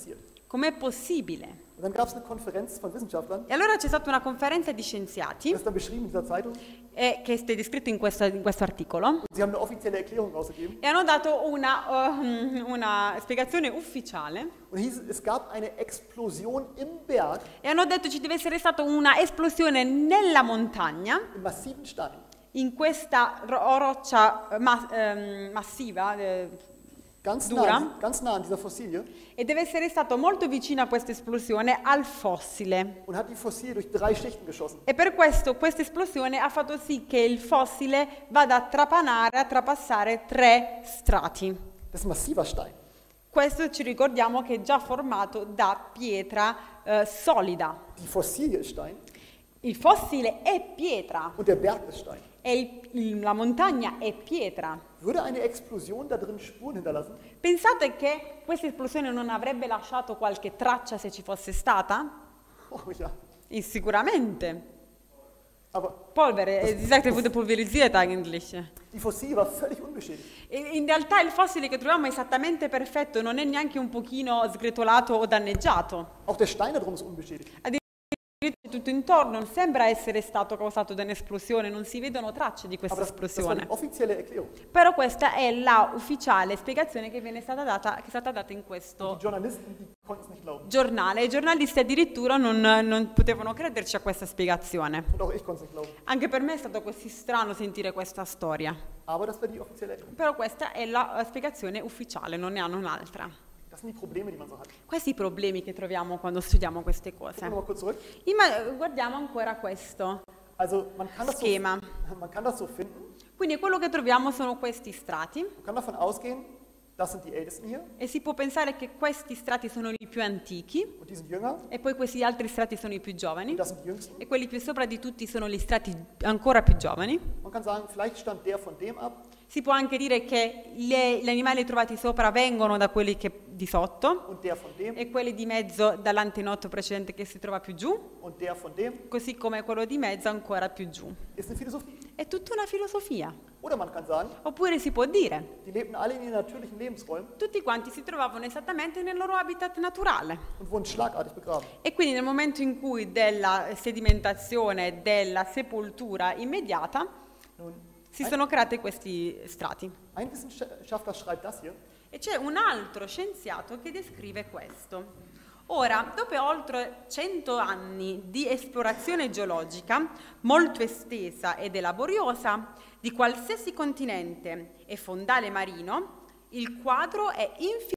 Com'è possibile? Und dann gab es eine Konferenz von Wissenschaftlern, E allora c'è stata una conferenza di scienziati, das ist dann beschrieben in dieser Zeitung, eh, che è descritto in questo, in questo articolo, und sie haben eine offizielle Erklärung rausgegeben. e hanno dato una, uh, una spiegazione ufficiale Und hieß, es gab eine Explosion im Berg e hanno detto ci deve essere stata una esplosione nella montagna, in massiven Steinen. in questa ro- roccia eh, ma- ehm, massiva, eh, Ganz Dura. nah, ganz nah an dieser Fossilie e deve essere stato molto vicino a questa esplosione al fossile. und hat die Fossilie durch drei Schichten geschossen. E per questo questa esplosione ha fatto sì che il fossile vada a trapanare, a trapassare tre strati. Das ist ein massiver Stein. Questo ci ricordiamo che è già formato da pietra eh, solida. Die Fossilie ist Stein Il fossile è pietra und der Berg ist Stein. e il- il- la montagna è pietra. Würde eine Explosion da drin Spuren hinterlassen? Pensate che questa esplosione non avrebbe lasciato qualche traccia se ci fosse stata? Oh ja. Eh, Sicuramente. Aber Polvere, eh, die Seite wurde pulverisiert eigentlich. die Fossilie war völlig unbeschädigt. E in realtà il fossile che troviamo è esattamente perfetto, non è neanche un pochino sgretolato o danneggiato. Auch der Stein da drum ist unbeschädigt. Addirittura tutto intorno non sembra essere stato causato da un'esplosione, non si vedono tracce di questa Aber das, das war die esplosione. offizielle Erklärung. Però questa è la ufficiale spiegazione che viene stata data, che è stata data in questo Die Journalisten, die konnten es nicht glauben. giornale. I giornalisti addirittura non, non potevano crederci a questa spiegazione. Und auch ich konnte es nicht glauben. Anche per me è stato così strano sentire questa storia. Aber das war die offizielle Erklärung. Però questa è la eh, spiegazione ufficiale, non ne hanno un'altra. Das sind die Probleme, die man so hat. Questi i problemi che troviamo quando studiamo queste Gucken cose. wir mal kurz zurück. Imma- guardiamo ancora questo Also man kann, das so, schema. man kann das so finden. Quindi quello che troviamo sono questi strati Man kann davon ausgehen, das sind die Ältesten hier e si può pensare che questi strati sono i più antichi und die sind jünger e poi questi altri strati sono i più giovani und das sind die jüngsten. e quelli più sopra di tutti sono gli strati ancora più giovani. Man kann sagen, vielleicht stammt der von dem ab Si può anche dire che le- gli animali trovati sopra vengono da quelli che di sotto und der von dem e quelli di mezzo dall'antenotto precedente che si trova più giù, und der von dem. così come quello di mezzo ancora più giù. Ist eine Philosophie. È tutta una filosofia. Oder man kann sagen, Oppure si può dire, die lebten alle in ihren natürlichen Lebensräumen tutti quanti si trovavano esattamente nel loro habitat naturale. und wurden schlagartig begraben. E quindi nel momento in cui della sedimentazione, della sepoltura immediata, Nun, si ein, sono creati questi strati. ein Wissenschaftler schreibt das hier. E c'è un altro scienziato che descrive questo. Ora, dopo oltre cento anni di esplorazione geologica, molto estesa ed laboriosa, di qualsiasi continente e fondale marino, il quadro è infinitamente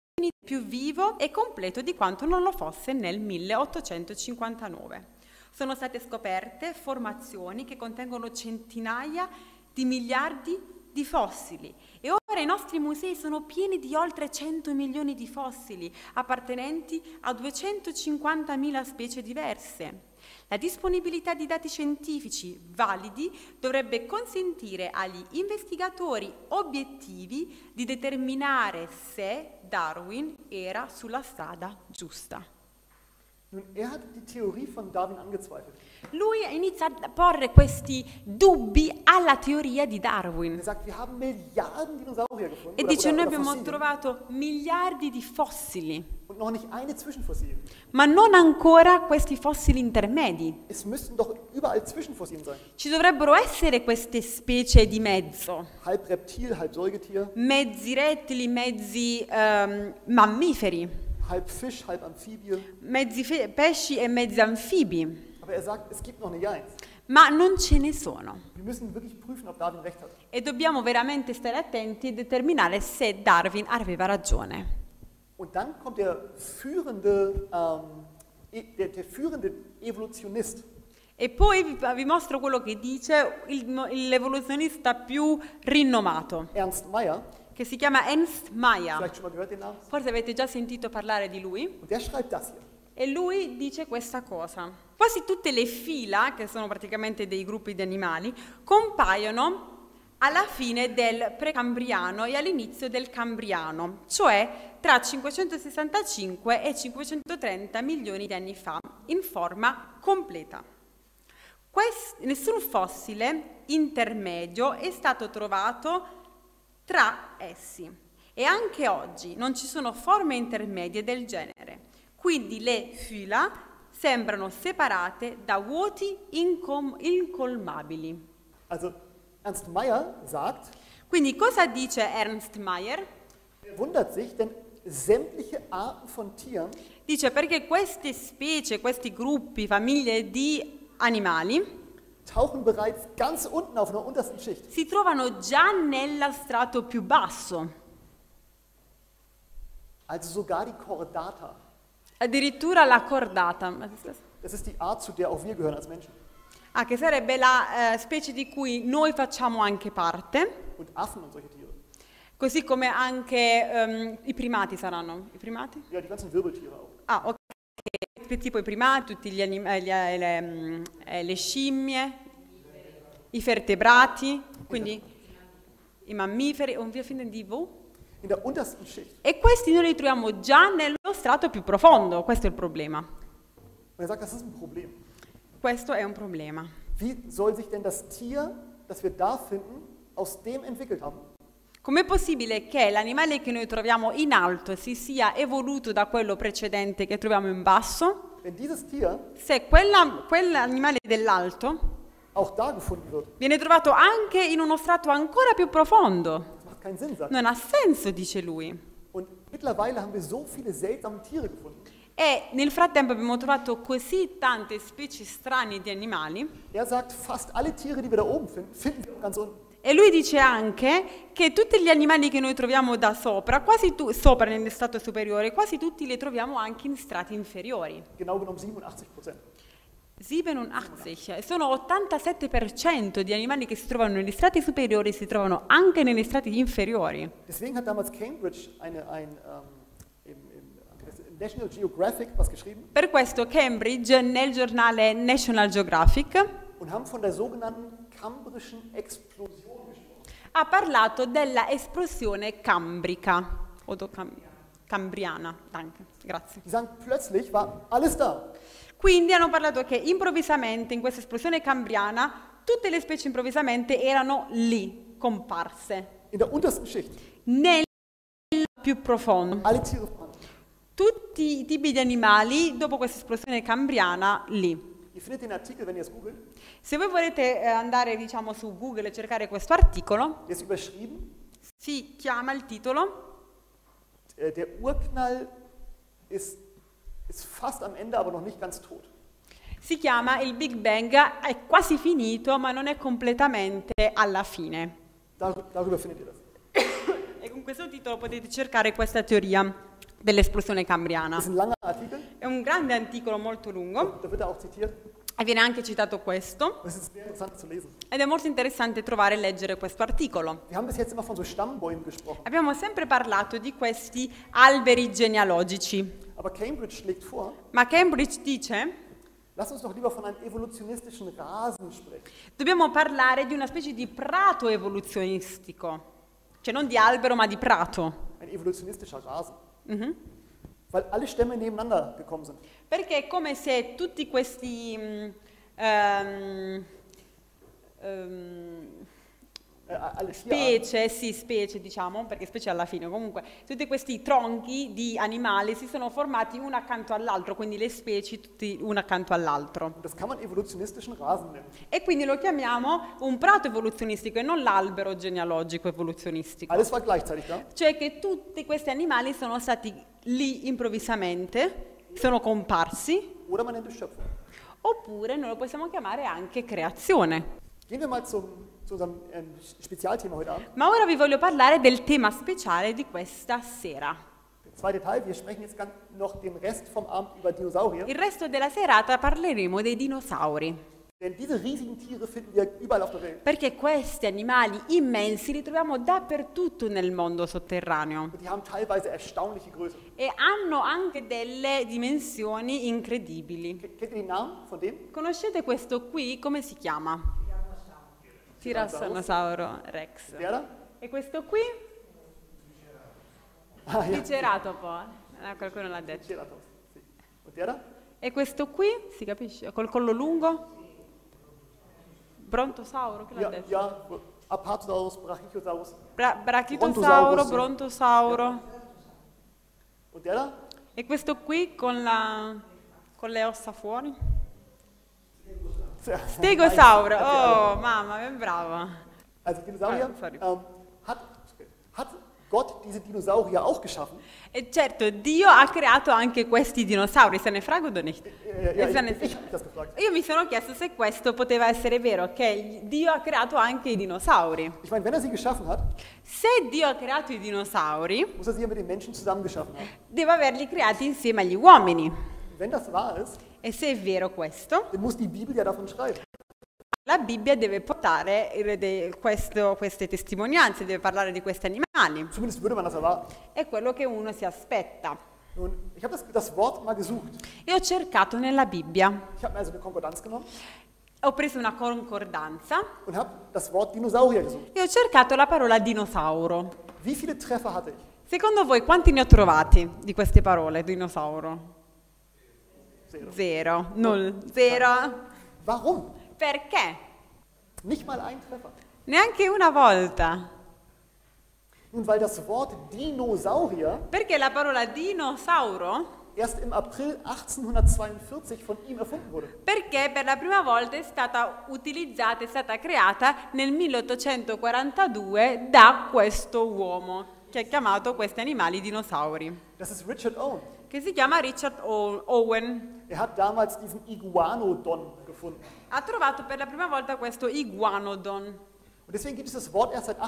più vivo e completo di quanto non lo fosse nel milleottocentocinquantanove. Sono state scoperte formazioni che contengono centinaia di miliardi di fossili e ora i nostri musei sono pieni di oltre cento milioni di fossili appartenenti a duecentocinquantamila specie diverse. La disponibilità di dati scientifici validi dovrebbe consentire agli investigatori obiettivi di determinare se Darwin era sulla strada giusta. Nun, er hat die Theorie von Darwin angezweifelt. Lui inizia a porre questi dubbi alla teoria di Darwin Er sagt, wir haben Milliarden Dinosaurier gefunden e oder, dice oder, noi oder abbiamo Fossilien trovato miliardi di fossili, und noch nicht eine Zwischenfossilie. ma non ancora questi fossili intermedi. Es müssten doch überall Zwischenfossilien sein. Ci dovrebbero essere queste specie di mezzo, Halb Reptil, halb Säugetier, mezzi rettili, mezzi ehm, mammiferi, halb Fisch, halb Amphibie. mezzi fe- pesci e mezzi anfibi, Aber er sagt, es gibt noch nicht eins. ma non ce ne sono. Wir müssen wirklich prüfen, ob Darwin recht hat. E dobbiamo veramente stare attenti e determinare se Darwin aveva ragione. Und dann kommt der führende, ähm, e- der, der führende Evolutionist, E poi vi, vi mostro quello che dice il- l'evoluzionista più rinomato, Ernst Mayr. che si chiama Ernst Mayr. Vielleicht schon mal gehört den Namen. Forse avete già sentito parlare di lui. Und der schreibt das hier. E lui dice questa cosa. Quasi tutte le fila, che sono praticamente dei gruppi di animali, compaiono alla fine del precambriano e all'inizio del cambriano, cioè tra cinquecentosessantacinque e cinquecentotrenta milioni di anni fa, in forma completa. Quest- nessun fossile intermedio è stato trovato tra essi e anche oggi non ci sono forme intermedie del genere. Quindi le fila sembrano separate da vuoti incom- incolmabili. Also Ernst Mayr sagt, Quindi cosa dice Ernst Mayr? er wundert sich, denn sämtliche Arten von Tieren Dice perché queste specie, questi gruppi, famiglie di animali tauchen bereits ganz unten auf einer untersten Schicht. si trovano già nel strato più basso, Also sogar die Chordata. addirittura la cordata, Das ist die Art, zu der auch wir gehören als Menschen. ah, che sarebbe la eh, specie di cui noi facciamo anche parte, Und Affen und solche Tiere. così come anche ehm, i primati saranno. I primati? Ja, die ganzen Wirbeltiere auch. Ah, ok. Tipo i primati, tutti gli anim- eh, gli- eh, le, mm, eh, le scimmie, i vertebrati, quindi i mammiferi, und wir finden die wo? In der untersten Schicht. E questi noi li troviamo già nello strato più profondo, questo è il problema. Und er sagt, das ist ein Problem. Questo è un problema. Wie soll sich denn das Tier, das wir da finden, aus dem entwickelt haben? Com'è possibile che l'animale che noi troviamo in alto si sia evoluto da quello precedente che troviamo in basso, Wenn dieses Tier se quella- quell'animale dell'alto auch da gefunden wird? viene trovato anche in uno strato ancora più profondo? Das macht keinen Sinn, sagt er. Non ha senso, dice lui. Und mittlerweile haben wir so viele seltsame Tiere gefunden. E nel frattempo abbiamo trovato così tante specie strane di animali, Er sagt, fast alle Tiere, die wir da oben finden, finden wir auch ganz unten. e lui dice anche che tutti gli animali che noi troviamo da sopra, quasi tu- sopra nello strato superiore, quasi tutti li troviamo anche in strati inferiori. Genau genommen siebenundachtzig Prozent. siebenundachtzig, sono ottantasette per cento di animali che si trovano negli strati superiori si trovano anche negli strati inferiori. Deswegen hat damals Cambridge eine, ein, ähm, im, im, im National Geographic was geschrieben Per questo Cambridge nel giornale National Geographic und haben von der sogenannten Kambrischen Explosion gesprochen. ha parlato della esplosione cambrica, o do- cam- cambriana, danke, grazie. Die sagen, plötzlich war alles da. Quindi hanno parlato che improvvisamente in questa esplosione cambriana tutte le specie improvvisamente erano lì, comparse, In der untersten Schicht. nel più profondo. Alle Tiere vorhanden. Tutti i tipi di animali dopo questa esplosione cambriana lì. Ihr findet den Artikel, wenn ihr es googelt. Se voi volete eh, andare diciamo su Google e cercare questo articolo, Der ist überschrieben. si chiama il titolo Äh, Der Urknall ist, ist fast am Ende, aber noch nicht ganz tot. Si chiama Il Big Bang, è quasi finito ma non è completamente alla fine. Dar, darüber findet ihr das. E con questo titolo potete cercare questa teoria dell'esplosione cambriana. Das ist ein langer Artikel. È un grande articolo molto lungo Da wird er auch zitiert. e viene anche citato questo Das ist sehr interessant zu lesen. ed è molto interessante trovare e leggere questo articolo. Wir haben bis jetzt immer von so Stammbäumen gesprochen. Abbiamo sempre parlato di questi alberi genealogici, Aber Cambridge schlägt vor, ma Cambridge dice lass uns doch lieber von einem evolutionistischen Rasen sprechen. dobbiamo parlare di una specie di prato evoluzionistico, cioè non di albero ma di prato. Ein evolutionistischer Rasen. Mhm. Weil alle Stämme nebeneinander gekommen sind. Perché è come se tutti questi mm, ehm, ehm, Äh, alle vier Arten. specie, sì, specie diciamo, perché specie alla fine, comunque, tutti questi tronchi di animali si sono formati uno accanto all'altro, quindi le specie tutti uno accanto all'altro. Und das kann man evolutionistischen Rasen nennen. E quindi lo chiamiamo un prato evoluzionistico e non l'albero genealogico evoluzionistico. Alles war gleichzeitig da. Cioè che tutti questi animali sono stati lì improvvisamente, sono comparsi, Oder man nennt es Schöpfung. oppure noi lo possiamo chiamare anche creazione. Gehen wir mal zum, zu unserem ähm, Spezialthema heute Abend. Ma ora vi voglio parlare del tema speciale di questa sera. Der zweite Teil, wir sprechen jetzt ganz noch den Rest vom Abend über Dinosaurier. Il resto della serata parleremo dei dinosauri, Denn diese riesigen Tiere finden wir überall auf der Welt. perché questi animali immensi li troviamo dappertutto nel mondo sotterraneo Und die haben teilweise erstaunliche Größe. e hanno anche delle dimensioni incredibili. Kennt ihr den Namen von dem? Conoscete questo qui? Come si chiama? Tiranosauro Rex. Der da? E questo qui? Ah, ja. Triceratopo. Ah, qualcuno l'ha detto. Triceratops. Sì. Und der da? E questo qui? Si capisce? Col collo lungo? Brontosauro, chi l'ha Ja, detto? ja. Apatosaurus, Brachiosaurus. Bra- Brachitosauro, Brontosaurus. Brontosauro. Und der da? E questo qui con, la, con le ossa fuori? Stegosauro. Oh, mamma, ben brava. Also Dinosaurier, Ah, sorry. ähm, hat, hat Gott diese Dinosaurier auch geschaffen? E certo, Dio ha creato anche questi dinosauri, se ne frega o nicht? Ja, ja, E se ich, ne- ich habe das gefragt. Io mi sono chiesto se questo poteva essere vero, che Dio ha creato anche i dinosauri. Ich meine, wenn er sie geschaffen hat, Se Dio ha creato i dinosauri, muss er sie ja mit den Menschen zusammen geschaffen haben. deve averli creati insieme agli uomini. Wenn das wahr ist, E se è vero questo, dann muss die Bibel ja davon schreiben. la Bibbia deve portare il- de- questo- queste testimonianze, deve parlare di questi animali. Zumindest würde man das erwarten. È quello che uno si aspetta. Nun, ich habe das, das Wort mal gesucht. E ho cercato nella Bibbia, Ich habe mir also eine Konkordanz genommen ho preso una concordanza und habe das Wort Dinosaurier gesucht. e ho cercato la parola dinosauro. Wie viele Treffer hatte ich? Secondo voi quanti ne ho trovati di queste parole, dinosauro? Zero. Zero, null, zero. Warum? Perché? Nicht mal ein Treffer. Neanche una volta. Nun, weil das Wort Dinosaurier Perché la parola dinosauro? erst im April achtzehnhundertzweiundvierzig von ihm erfunden wurde. Perché per la prima volta è stata utilizzata, è stata creata nel milleottocentoquarantadue da questo uomo che ha chiamato questi animali dinosauri, Das ist Richard Owen. che si chiama Richard O- Owen. Er hat damals diesen Iguanodon gefunden. Ha trovato per la prima volta questo iguanodon. Und deswegen gibt es das Wort erst seit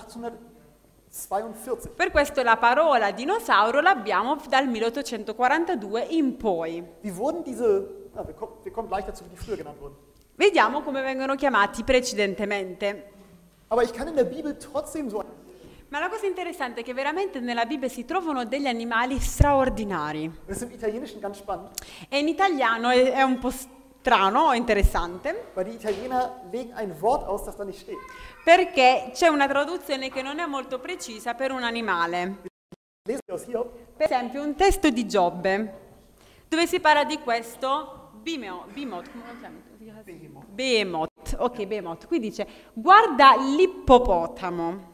achtzehnhundertzweiundvierzig. Per questo la parola dinosauro l'abbiamo dal milleottocentoquarantadue in poi. Wie wurden diese, na, wir, kommen, wir kommen gleich dazu, wie die früher genannt wurden. Vediamo come vengono chiamati precedentemente. Aber ich kann in der Bibel trotzdem so, Ma la cosa interessante è che veramente nella Bibbia si trovano degli animali straordinari. das ist im Italienischen ganz spannend, E in italiano è, è un po' strano, interessante, weil die Italiener legen ein Wort aus, das da nicht steht. perché c'è una traduzione che non è molto precisa per un animale. Lesen wir aus Hiob. Per esempio un testo di Giobbe, dove si parla di questo bimeo, bimot, come lo chiami? Behemoth. Behemoth, ok, Behemoth. Qui dice, guarda l'ippopotamo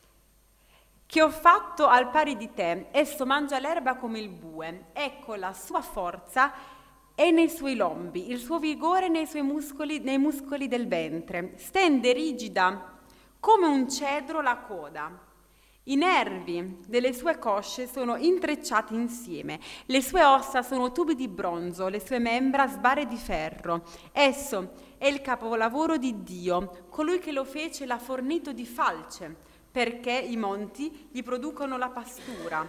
che ho fatto al pari di te, esso mangia l'erba come il bue, ecco la sua forza è nei suoi lombi, il suo vigore nei suoi muscoli, nei muscoli del ventre, stende rigida come un cedro la coda. I nervi delle sue cosce sono intrecciati insieme, le sue ossa sono tubi di bronzo, le sue membra sbarre di ferro. Esso è il capolavoro di Dio, colui che lo fece l'ha fornito di falce, perché i monti gli producono la pastura.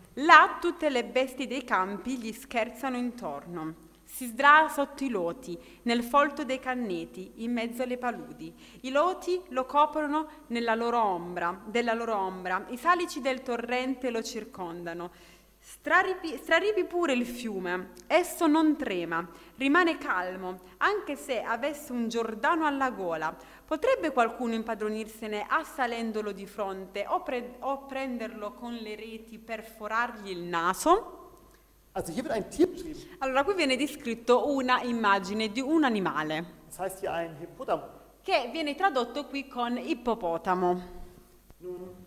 Là tutte le bestie dei campi gli scherzano intorno. Si sdraa sotto i loti, nel folto dei canneti, in mezzo alle paludi. I loti lo coprono nella loro ombra, della loro ombra, i salici del torrente lo circondano. Straripi, straripi pure il fiume, esso non trema, rimane calmo, anche se avesse un Giordano alla gola. Potrebbe qualcuno impadronirsene assalendolo di fronte o, pre- o prenderlo con le reti per forargli il naso? Also hier wird ein Tier beschrieben. Allora, qui viene descritto una immagine di un animale, Das heißt hier ein Hippopotamo. che viene tradotto qui con ippopotamo. Nun,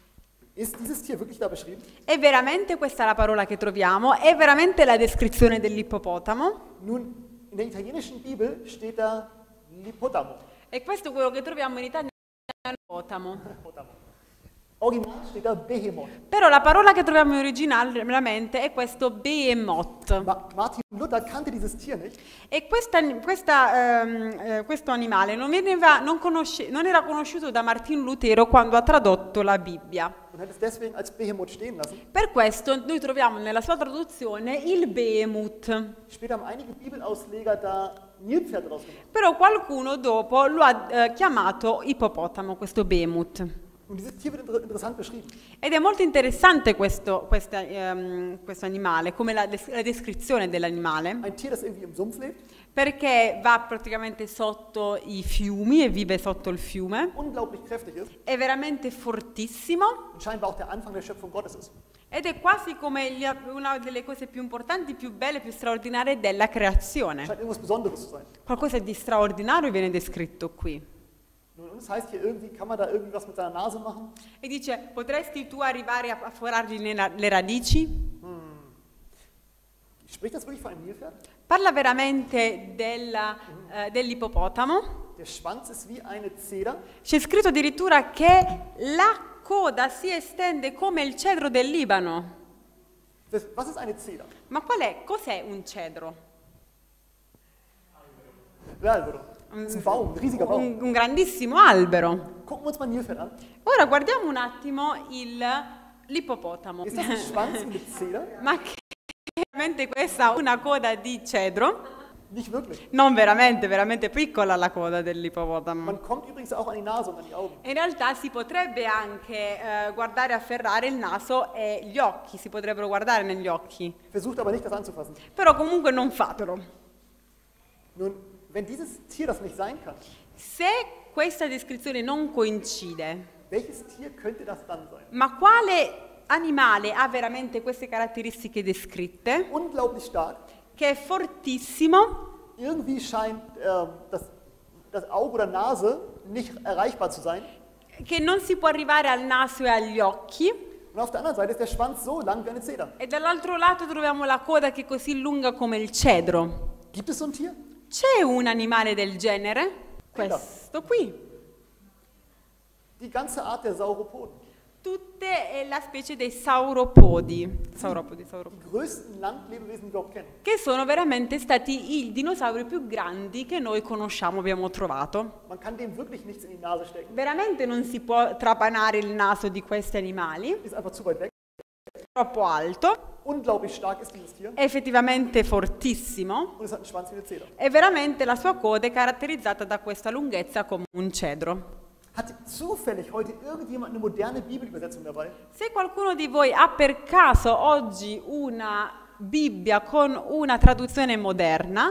ist dieses Tier wirklich da beschrieben? È veramente questa la parola che troviamo? È veramente la descrizione dell'ippopotamo? Nun, in der italienischen Bibel steht da Lipotamo. E questo è quello che troviamo in italiano, ippopotamo. Hippopotamo. Original steht da Behemoth. Però la parola che troviamo originalmente è questo behemoth. Ma Martin Luther kannte dieses Tier nicht. E questa, questa, ehm, eh, questo animale non, veniva, non, conosce, non era conosciuto da Martin Lutero quando ha tradotto la Bibbia. Und hat es deswegen als Behemoth stehen lassen. Per questo noi troviamo nella sua traduzione il behemoth. Später haben einige Bibelausleger da Nilpferd draus gemacht. Però qualcuno dopo lo ha eh, chiamato ippopotamo, questo behemoth. Und dieses Tier wird inter interessant beschrieben. Ed è molto interessante questo, questa, ehm, questo animale, come la, des- la descrizione dell'animale, Ein Tier, das irgendwie im Sumpf lebt, perché va praticamente sotto i fiumi e vive sotto il fiume, unglaublich kräftig ist è veramente fortissimo und scheinbar auch der Anfang der Schöpfung Gottes ist. ed è quasi come gli- una delle cose più importanti, più belle, più straordinarie della creazione. Scheint irgendwas Besonderes zu sein. Qualcosa di straordinario viene descritto qui. Nun, und das heißt hier irgendwie, kann man da irgendwie was mit seiner Nase machen? E dice, potresti tu arrivare a, a forargli le, ra- le radici? Spricht das wirklich von einem Nilpferd? Parla veramente della, eh, dell'ippopotamo. Der Schwanz ist wie eine Zeder. C'è scritto addirittura che la coda si estende come il cedro del Libano. Das, was ist eine Zeder? Ma qual è? Cos'è un cedro? L'albero. Das ist ein Baum, ein riesiger Baum. Un, un grandissimo albero. Gucken wir uns mal Nilpferd an. Ora guardiamo un attimo il, l'ippopotamo. Ist das ein Schwanz wie eine Zeder? Ma che veramente questa ha una coda di cedro? Nicht wirklich. Non veramente, veramente piccola la coda dell'ippopotamo. Man kommt übrigens auch an die Nase und an die Augen. In realtà si potrebbe anche eh, guardare e afferrare il naso e gli occhi, si potrebbero guardare negli occhi. Versucht aber nicht, das anzufassen. Però comunque non fatelo. Nun, wenn dieses Tier das nicht sein kann, Se questa descrizione non coincide, welches Tier könnte das dann sein? ma quale animale ha veramente queste caratteristiche descritte? Unglaublich stark. Che è fortissimo, Irgendwie scheint äh, das, das Auge oder Nase nicht erreichbar zu sein. che non si può arrivare al naso e agli occhi, Und auf der anderen Seite ist der Schwanz so lang wie eine Zeder. e dall'altro lato troviamo la coda che è così lunga come il cedro. Gibt es so ein Tier? C'è un animale del genere? Questo qui. Die ganze Art der Sauropoden. Tutte è la specie dei sauropodi, sauropodi, sauropodi, Die größten Landlebewesen, die wir überhaupt kennen. che sono veramente stati i dinosauri più grandi che noi conosciamo, abbiamo trovato. Man kann dem wirklich nichts in die Nase stecken. Veramente non si può trapanare il naso di questi animali, Ist einfach zu weit weg. è troppo alto, Unglaublich stark ist dieses Tier. è effettivamente fortissimo Und es hat einen Schwanz wie eine Zeder. e veramente la sua coda è caratterizzata da questa lunghezza come un cedro. Hat zufällig heute irgendjemand eine moderne Bibelübersetzung dabei? Se qualcuno di voi ha per caso oggi una Bibbia con una traduzione moderna,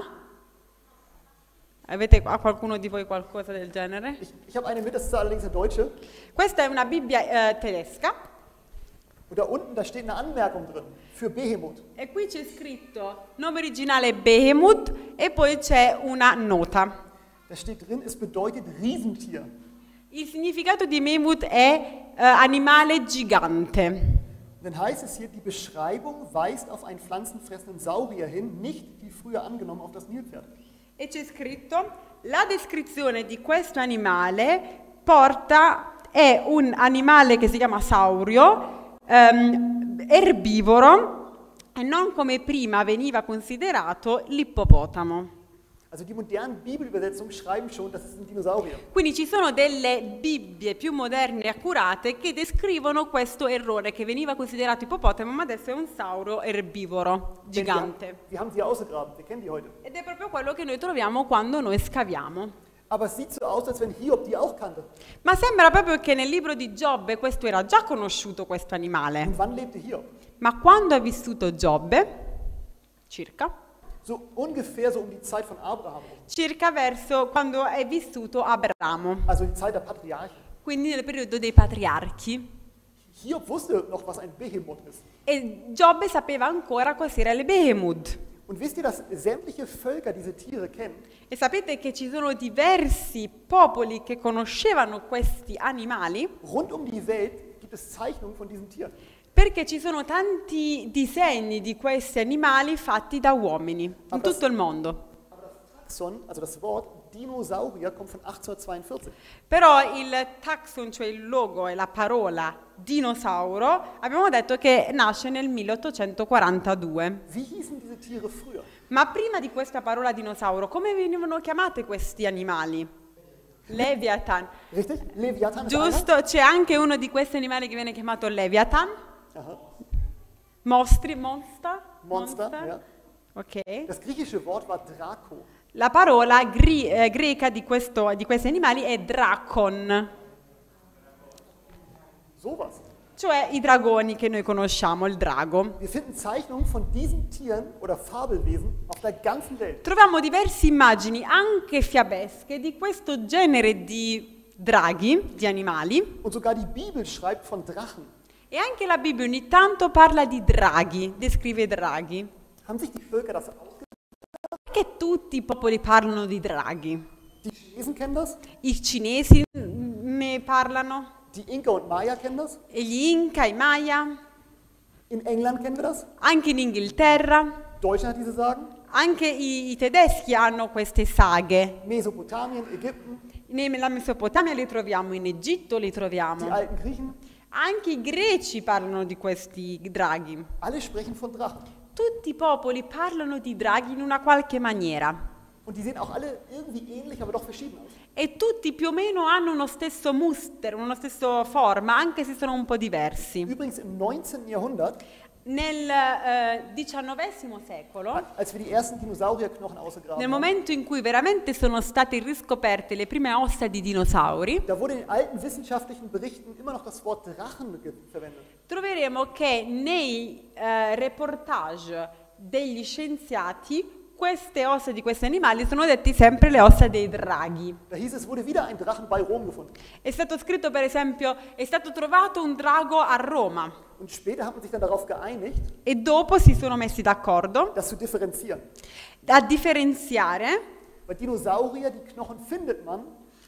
avete a qualcuno di voi qualcosa del genere? Ich, ich habe eine mit, das ist allerdings eine deutsche. Questa è una Bibbia eh, tedesca Und da unten, da steht eine Anmerkung drin für Behemoth. e qui c'è scritto nome originale Behemoth e poi c'è una nota. Da steht drin, es bedeutet Riesentier. Il significato di Behemoth è eh, animale gigante. Und dann heißt es hier, die Beschreibung weist auf einen pflanzenfressenden Saurier hin, nicht wie früher angenommen auf das Nilpferd. E c'è scritto la descrizione di questo animale porta è un animale che si chiama saurio, ehm, erbivoro e non come prima veniva considerato l'ippopotamo. Also die modernen Bibelübersetzungen schreiben schon, das ist ein Dinosaurier. Quindi ci sono delle Bibbie più moderne e accurate che descrivono questo errore che veniva considerato ippopotamo, ma adesso è un sauro erbivoro Denn wir, haben, gigante. wir haben sie ausgegraben, wir kennen die heute. Ed è proprio quello che noi troviamo quando noi scaviamo. Aber es sieht so aus, als wenn Hiob die auch kannte. Ma sembra proprio che nel libro di Giobbe questo era già conosciuto, questo animale. Und wann lebte Hiob? Ma quando ha vissuto Giobbe, circa, So ungefähr so um die Zeit von Abraham. circa verso quando è vissuto Abramo, Also die Zeit der Patriarchen. quindi nel periodo dei patriarchi. Hiob wusste noch, was ein Behemoth ist. E Giobbe sapeva ancora cos'era il Behemoth. Und wisst ihr, dass sämtliche Völker diese Tiere kennen? E sapete che ci sono diversi popoli che conoscevano questi animali? Rund um die Welt gibt es Zeichnungen von diesen Tieren. Perché ci sono tanti disegni di questi animali fatti da uomini in tutto il mondo. Aber das Taxon, also das Wort Dinosaurier, kommt von achtzehnhundertzweiundvierzig. Però il taxon, cioè il logo e la parola dinosauro, abbiamo detto che nasce nel milleottocentoquarantadue. Wie hießen diese Tiere früher? Ma prima di questa parola dinosauro, come venivano chiamate questi animali? Leviathan. Richtig? Leviathan ist einer? Giusto, c'è anche uno di questi animali che viene chiamato Leviathan. Aha. Mostri, monster? Monster, ja. Ok. Das griechische Wort war Draco. La parola gri- eh, greca di, questo, di questi animali è drakon, Sowas. cioè i dragoni che noi conosciamo, il drago. Wir finden Zeichnungen von diesen Tieren oder Fabelwesen auf der ganzen Welt. Troviamo diverse immagini, anche fiabesche, di questo genere di draghi, di animali, Und sogar die Bibel schreibt von Drachen. e anche la Bibbia ogni tanto parla di draghi, descrive draghi. Haben sich die Völker das ausgedacht? Perché tutti i popoli parlano di draghi? Die Chinesen kennen das? I cinesi ne parlano, Die Inka und Maya kennen das? e gli Inca, i Maya, In England kennen wir das? anche in Inghilterra. Deutschland hat diese Sagen, Anche i, i tedeschi hanno queste saghe. Mesopotamien, Ägypten, Nella Mesopotamia li troviamo, in Egitto li die troviamo. alten Griechen, Anche i greci parlano di questi draghi. alle sprechen von Drachen. Tutti i popoli parlano di draghi in una qualche maniera. Und die sehen auch alle irgendwie ähnlich, aber doch verschieden aus. E tutti più o meno hanno uno stesso muster, una stessa forma, anche se sono un po' diversi. Übrigens im neunzehnten Jahrhundert, Nel eh, diciannovesimo secolo, als wir die ersten Dinosaurierknochen ausgegraben nel haben, momento in cui veramente sono state riscoperte le prime ossa di dinosauri, da wurde in alten wissenschaftlichen Berichten immer noch das Wort Drachen ge- verwendet. troveremo che nei eh, reportage degli scienziati queste ossa di questi animali sono detti sempre le ossa dei draghi. Da hieß es, wurde wieder ein Drachen bei Rom gefunden. È stato scritto per esempio, è stato trovato un drago a Roma Und später hat man sich dann darauf geeinigt, e dopo si sono messi d'accordo das zu differenzieren. a differenziare Bei Dinosaurier, die Knochen findet man,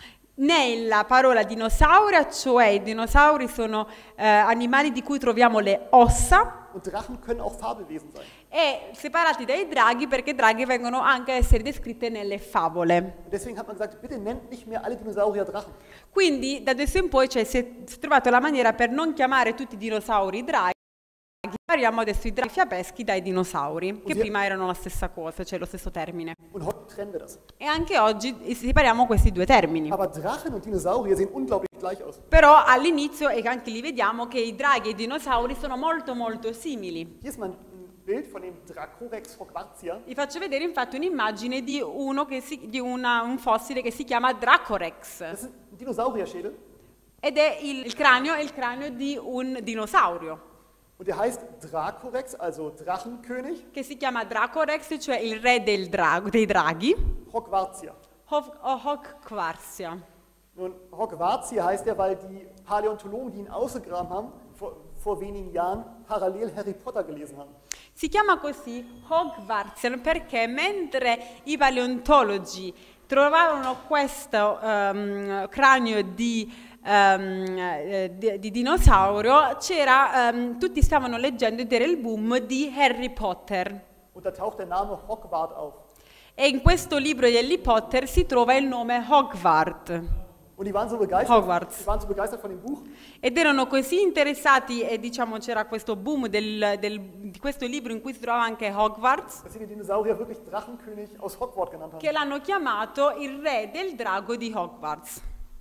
nella parola dinosauria, cioè i dinosauri sono eh, animali di cui troviamo le ossa, und Drachen können auch Fabelwesen sein. e separati dai draghi perché draghi vengono anche a essere descritte nelle favole. Und deswegen hat man gesagt, bitte nennt nicht mehr alle Dinosaurier Drachen. Quindi da adesso in poi cioè, si, è, si è trovato la maniera per non chiamare tutti i dinosauri draghi, separiamo adesso i draghi fiabeschi dai dinosauri, che Così- prima erano la stessa cosa, cioè lo stesso termine. Und heute trennen wir das. E anche oggi separiamo questi due termini. Aber Drachen und Dinosaurier sehen unglaublich gleich aus. Però all'inizio, e anche lì vediamo che i draghi e i dinosauri sono molto molto simili. Hier ist mal ein Bild von dem Dracorex hogwartsia. Vi faccio vedere infatti un'immagine di, uno che si, di una, un fossile che si chiama Dracorex, Das ist ein Dinosaurierschädel ed è il, il cranio, è il cranio di un dinosaurio, und der heißt Dracorex, also Drachenkönig, che si chiama Dracorex, cioè il re del drago, dei draghi, Hogwartsia. Hov- o Hogwartsia. Nun, Hogwartsia heißt er, weil die Paläontologen, die ihn ausgegraben haben, vor, vor wenigen Jahren parallel Harry Potter gelesen haben. Si chiama così Hogwartsian perché mentre i paleontologi trovavano questo ehm, cranio di, ehm, eh, di, di dinosaurio, c'era, ehm, tutti stavano leggendo ed era il boom di Harry Potter. Und da taucht der Name Hogwart auf. E in questo libro di Harry Potter si trova il nome Hogwart. Und die waren so begeistert, Hogwarts. die waren so begeistert von dem Buch, Ed erano così interessati, e diciamo c'era questo boom del- del- di questo libro in cui si trova anche Hogwarts, dass sie den Dinosaurier wirklich Drachenkönig aus Hogwarts genannt haben. che l'hanno chiamato il re del drago di Hogwarts.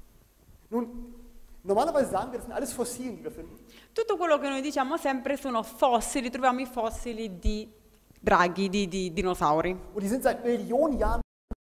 Nun, normalerweise sagen wir, das sind alles Fossilien, die wir finden. Tutto quello che noi diciamo sempre sono fossili, troviamo i fossili di draghi, di, di dinosauri. Und die sind seit Millionen Jahren.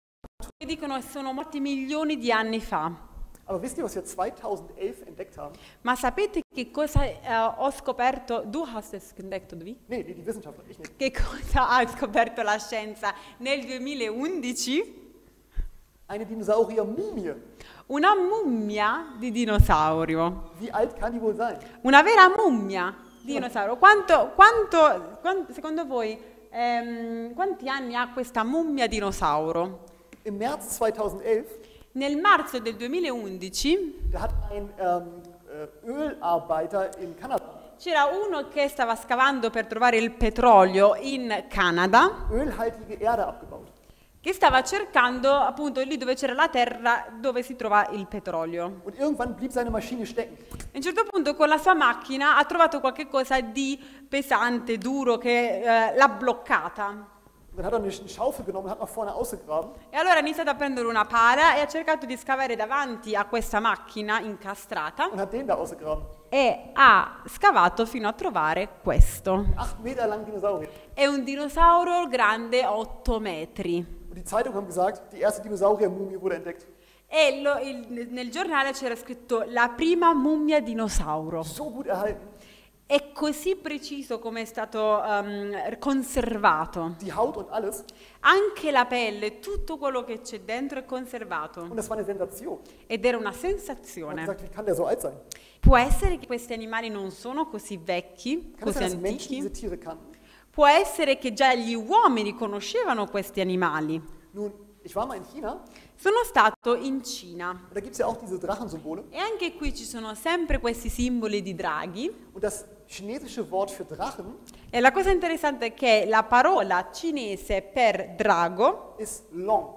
E dicono che sono morti milioni di anni fa. Aber wisst ihr, was wir zweitausendelf entdeckt haben? Ma sapete che cosa eh, ho scoperto? Du hast es entdeckt, oder wie? Nee, die, die Wissenschaftler, ich nicht. Che cosa ha scoperto la scienza nel duemilaundici? Eine Dinosaurier-Mumie. Una mummia di dinosaurio. Wie alt kann die wohl sein? Una vera mummia di dinosaurio. Quanto, quanto, quanto- secondo voi, ehm, quanti anni ha questa mummia dinosauro? Im März zweitausendelf, Nel marzo del duemilaundici da hat ein ähm, äh, Ölarbeiter in Kanada c'era uno che stava scavando per trovare il petrolio in Canada, ölhaltige Erde abgebaut. che stava cercando appunto lì dove c'era la terra dove si trova il petrolio. Und irgendwann blieb seine Maschine stecken. A un certo punto con la sua macchina ha trovato qualche cosa di pesante, duro, che eh, l'ha bloccata. Und dann hat er eine Schaufel genommen und hat nach vorne ausgegraben. E allora ha iniziato a prendere una pala e ha cercato di scavare davanti a questa macchina incastrata Und hat den da ausgegraben. e ha scavato fino a trovare questo. Acht Meter lang Dinosaurier. È un dinosauro grande otto metri. Und die Zeitung haben gesagt, die erste Dinosaurier-Mumie wurde entdeckt. E lo- il- nel giornale c'era scritto la prima mummia dinosauro. So gut erhalten. È così preciso come è stato ehm, conservato. Die Haut und alles. Anche la pelle, tutto quello che c'è dentro è conservato. Und das war eine Sensation. Ed era una Man hat sensazione. gesagt, wie kann der so alt sein? Può essere che questi animali non sono così vecchi, Kann es così sein, dass Menschen antichi? diese Tiere kannten? Può essere che già gli uomini conoscevano questi animali. Nun, ich war mal in China Sono stato in Cina und da gibt es ja auch diese Drachensymbole. e anche qui ci sono sempre questi simboli di draghi Und das chinesische Wort für Drachen E la cosa interessante è che la parola cinese per drago ist Long.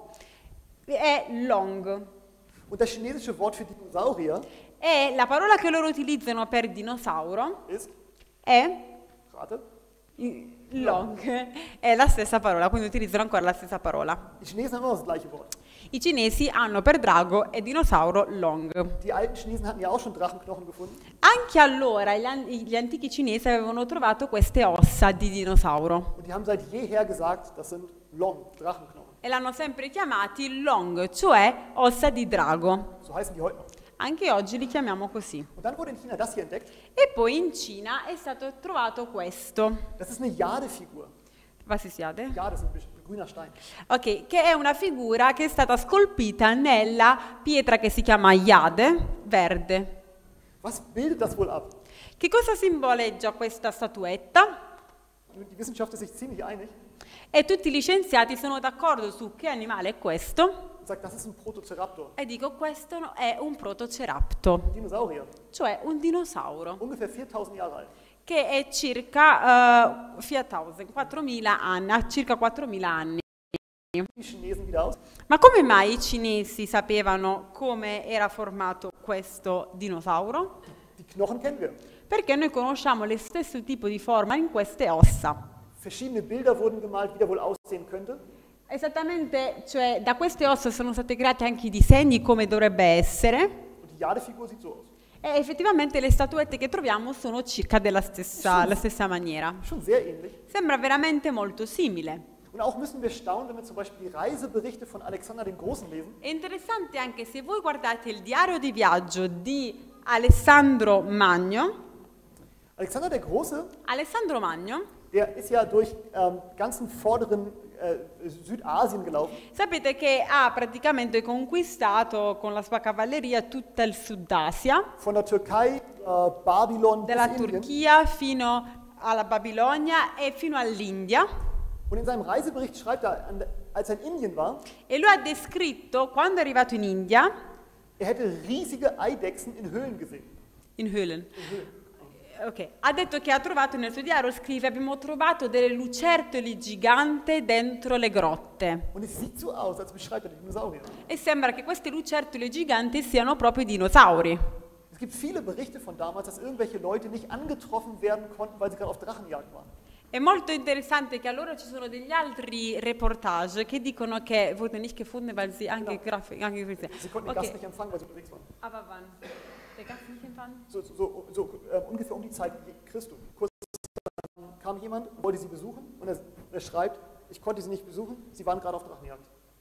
è long. Und das chinesische Wort für Dinosaurier E la parola che loro utilizzano per dinosauro ist, è rate, i- long. È la stessa parola, quindi utilizzano ancora la stessa parola. die Chinesen haben immer das gleiche Wort. I cinesi hanno per drago e dinosauro long. Die alten Chinesen hatten ja auch schon Drachenknochen gefunden. Anche allora gli, an- gli antichi cinesi avevano trovato queste ossa di dinosauro Und die haben seit jeher gesagt, das sind Long, Drachenknochen. e l'hanno sempre chiamati long, cioè ossa di drago. So heißen die heute noch. Anche oggi li chiamiamo così. Und dann wurde in China das hier entdeckt. E poi in Cina è stato trovato questo. Das ist eine Jade-Figur. Was si siade? Jade ist ein bisschen- ein grüner Stein. Ok, che è una figura che è stata scolpita nella pietra che si chiama Jade, verde. Was bildet das wohl ab? Che cosa simboleggia questa statuetta? Die Wissenschaft ist sich ziemlich einig E tutti gli scienziati sono d'accordo su che animale è questo und sagt, das ist ein Protoceraptor. e dico questo no- è un protocerapto, Dinosaurier. cioè un dinosauro Ungefähr viertausend Jahre alt. che è circa uh, viertausend, quattromila anni, ha circa quattromila anni. Die Chinesen wieder aus. Ma come mai i cinesi sapevano come era formato questo dinosauro? Die Knochen kennen wir. Perché noi conosciamo lo stesso tipo di forma in queste ossa. Verschiedene Bilder wurden gemalt, wie der wohl aussehen könnte. Esattamente, cioè da queste ossa sono stati creati anche i disegni come dovrebbe essere Und die Jade-Figur sieht so aus. e effettivamente le statuette che troviamo sono circa della stessa, la stessa maniera. Schon sehr ähnlich. Sembra veramente molto simile. Und auch müssen wir staunen, wenn wir zum Beispiel die Reiseberichte von Alexander dem Großen lesen. È interessante anche se voi guardate il diario di viaggio di Alessandro Magno. Alexander der Große, Alessandro Magno, der ist ja durch ähm, ganzen vorderen äh, Südasien gelaufen. sapete che ha praticamente conquistato con la sua cavalleria tutta il Sud Asia, Von der Türkei, äh, Babylon bis dalla Indien. Turchia fino alla Babilonia e fino all'India. Und in seinem Reisebericht schreibt er, an- als er in Indien war, E lui ha descritto, quando è arrivato in India, er hätte riesige Eidechsen in Höhlen gesehen. in Höhlen, ok, ha detto che ha trovato nel suo diario, scrive, abbiamo trovato delle lucertoli gigante dentro le grotte. Und es sieht so aus, als beschreibt er die Dinosaurier. E sembra che queste lucertole giganti siano proprio i dinosauri. Es gibt viele Berichte von damals, dass irgendwelche Leute nicht angetroffen werden konnten, weil sie gerade auf Drachenjagd waren. È molto interessante che allora ci sono degli altri reportage che dicono che wurden nicht gefunden, weil sie angegriffen anche Sie konnten den Gast nicht empfangen, weil sie unterwegs waren. Aber wann? Der Gast nicht empfangen? So, so, so, so äh, ungefähr um die Zeit Christus. Kurz dann kam jemand, wollte sie besuchen und er, er schreibt, ich konnte sie nicht besuchen, sie waren gerade auf Drachenjagd.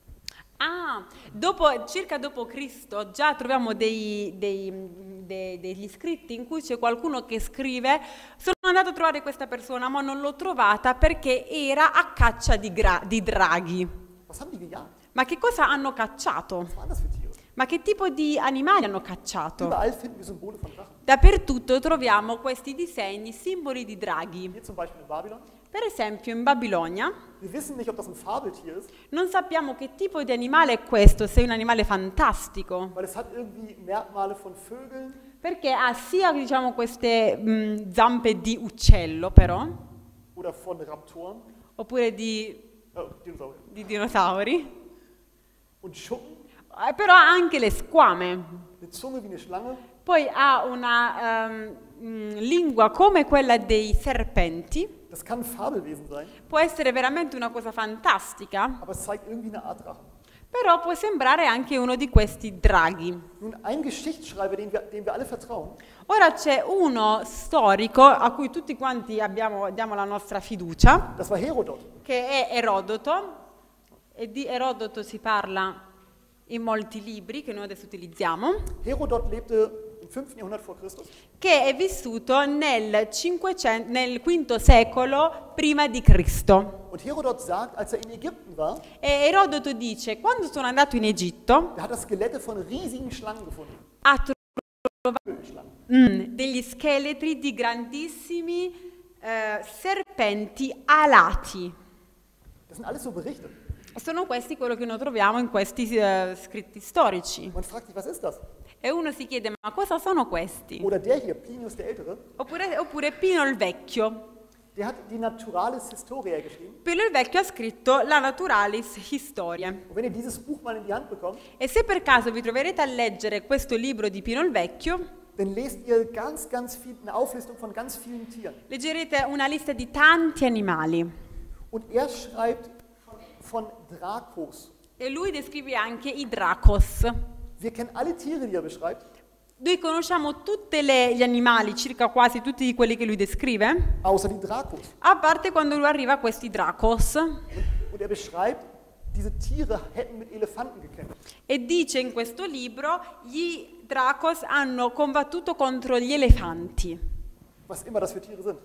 Ah, dopo, circa dopo Cristo già troviamo dei, dei, dei- degli scritti in cui c'è qualcuno che scrive sono andato a trovare questa persona ma non l'ho trovata perché era a caccia di, gra- di draghi. Was haben die gejagt? Ma che cosa hanno cacciato? Was waren das für Tiere? Ma che tipo di animali hanno cacciato? Überall finden wir Symbole von Drachen. Dappertutto troviamo questi disegni, simboli di draghi. Hier zum Beispiel in Babylon. Per esempio in Babilonia Wir wissen nicht, ob das ein Fabeltier ist, non sappiamo che tipo di animale è questo, se è un animale fantastico, weil es hat irgendwie Merkmale von Vögeln perché ha sia diciamo queste mh, zampe di uccello però, oder von Raptoren, oppure di, oh, Dinosaurier, di dinosauri, und Schuppen, eh, però ha anche le squame. eine Zunge wie eine Schlange, Poi ha una ehm, mh, lingua come quella dei serpenti, das kann ein Fabelwesen sein, può essere veramente una cosa fantastica, aber es zeigt irgendwie eine Art Drachen. però può sembrare anche uno di questi draghi. Nun, ein Geschichtsschreiber, dem wir, dem wir alle vertrauen, Ora c'è uno storico a cui tutti quanti abbiamo, diamo la nostra fiducia, das war Herodot. che è Erodoto, e di Erodoto si parla in molti libri che noi adesso utilizziamo, Herodot lebte im fünften Jahrhundert vor Christus che è vissuto nel, cinquecento, nel quinto secolo prima di Cristo. und Herodot sagt, als er in Ägypten war, E Erodoto dice, quando sono andato in Egitto, er hat er Skelette von riesigen Schlangen gefunden. ha trovato Höhlenschlangen. mm, degli scheletri di grandissimi eh, serpenti alati. Das sind alles so Berichte. E sono questi quello che noi troviamo in questi eh, scritti storici. Man fragt sich, was ist das? E uno si chiede, ma cosa sono questi? Oder der hier, Plinius der Ältere, Oppure, oppure Pino il Vecchio. der hat die Naturalis Historiae geschrieben. Pino il Vecchio ha scritto la Naturalis Historia. Und wenn ihr dieses Buch mal in die Hand bekommt, E se per caso vi troverete a leggere questo libro di Pino il Vecchio, dann lest ihr ganz, ganz viel, eine Auflistung von ganz vielen Tieren. leggerete una lista di tanti animali. Und er schreibt von, von Dracos. E lui descrive anche i dracos. Wir kennen alle Tiere, die er beschreibt, Noi conosciamo tutti gli animali, circa quasi tutti quelli che lui descrive, außer die Dracos. a parte quando lui arriva a questi dracos. Und er beschreibt, diese Tiere hätten mit Elefanten gekämpft. E dice in questo libro, gli dracos hanno combattuto contro gli elefanti. Was immer das für Tiere sind.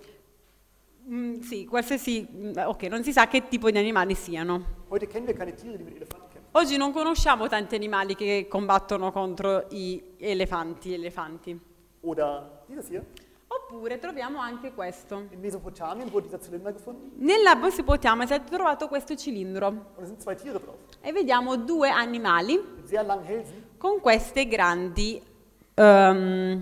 Mm, sì, qualsiasi, mm, ok, non si sa che tipo di animali siano. Heute kennen wir keine Tiere, die mit Elefanten kämpfen. Oggi non conosciamo tanti animali che combattono contro gli elefanti, elefanti. Oder dieses hier. Oppure troviamo anche questo. In Mesopotamien wurde dieser Zylinder gefunden Nella Mesopotamia si è trovato questo cilindro und es sind zwei Tiere drauf. e vediamo due animali Mit sehr langen Hälsen con queste grandi ehm,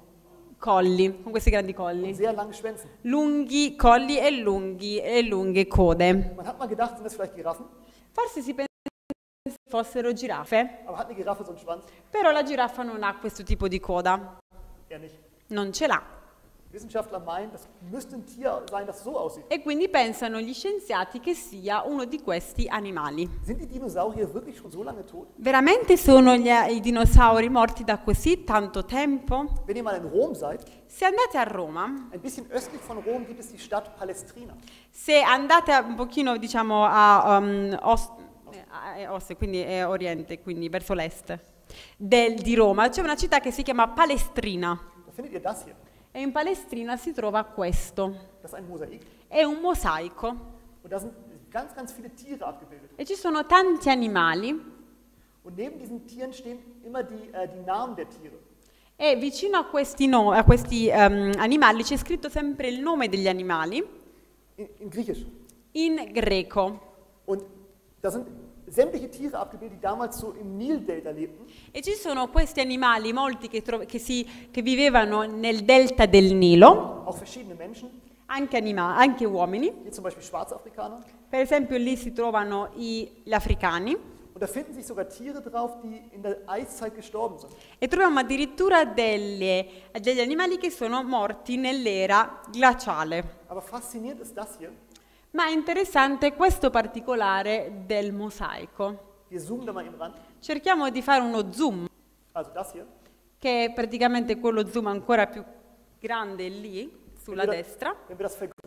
colli, con questi grandi und colli, sehr langen Schwänzen. lunghi colli e, lunghi, e lunghe code. Man hat mal gedacht, sind das vielleicht Giraffen? Forse si pensa che fossero giraffe, Aber hat eine Giraffe so einen Schwanz? però la giraffa non ha questo tipo di coda, Eher nicht. non ce l'ha. Wissenschaftler meinen, das müsste ein Tier sein, das so aussieht. E quindi pensano gli scienziati che sia uno di questi animali. Sind die Dinosaurier wirklich schon so lange tot? Veramente sono gli, i dinosauri morti da così tanto tempo? Wenn ihr mal in Rom seid, Se andate a Roma, ein bisschen östlich von Rom gibt es die Stadt Palestrina. se andate un pochino, diciamo, a um, Os- eh, a- eh, Oste, quindi è Oriente, quindi verso l'est del- di Roma, c'è una città che si chiama Palestrina. Da findet ihr das hier. E in Palestrina si trova questo. Das ist ein Mosaik. È un mosaico Und da sind ganz, ganz viele Tiere abgebildet. e ci sono tanti animali Und neben diesen Tieren stehen immer die, äh, die Namen der Tiere. e vicino a questi, no- a questi um, animali c'è scritto sempre il nome degli animali In, in Griechisch. in greco. Und da sind sämtliche Tiere abgebildet, die damals so im Nildelta lebten. E ci sono questi animali, molti che, tro- che, si, che vivevano nel delta del Nilo, Auch verschiedene Menschen. anche, anima- anche uomini. Hier zum Beispiel Schwarzafrikaner. Per esempio lì si trovano i- gli africani Und da finden sich sogar Tiere drauf, die in der Eiszeit gestorben sind. e troviamo addirittura delle- degli animali che sono morti nell'era glaciale. Aber faszinierend ist das hier. Ma è interessante questo particolare del mosaico. Wir zoomen da mal eben ran. Cerchiamo di fare uno zoom, Also das hier. che è praticamente quello zoom ancora più grande lì, sulla Wenn wir das- destra, Wenn wir das vergrößern,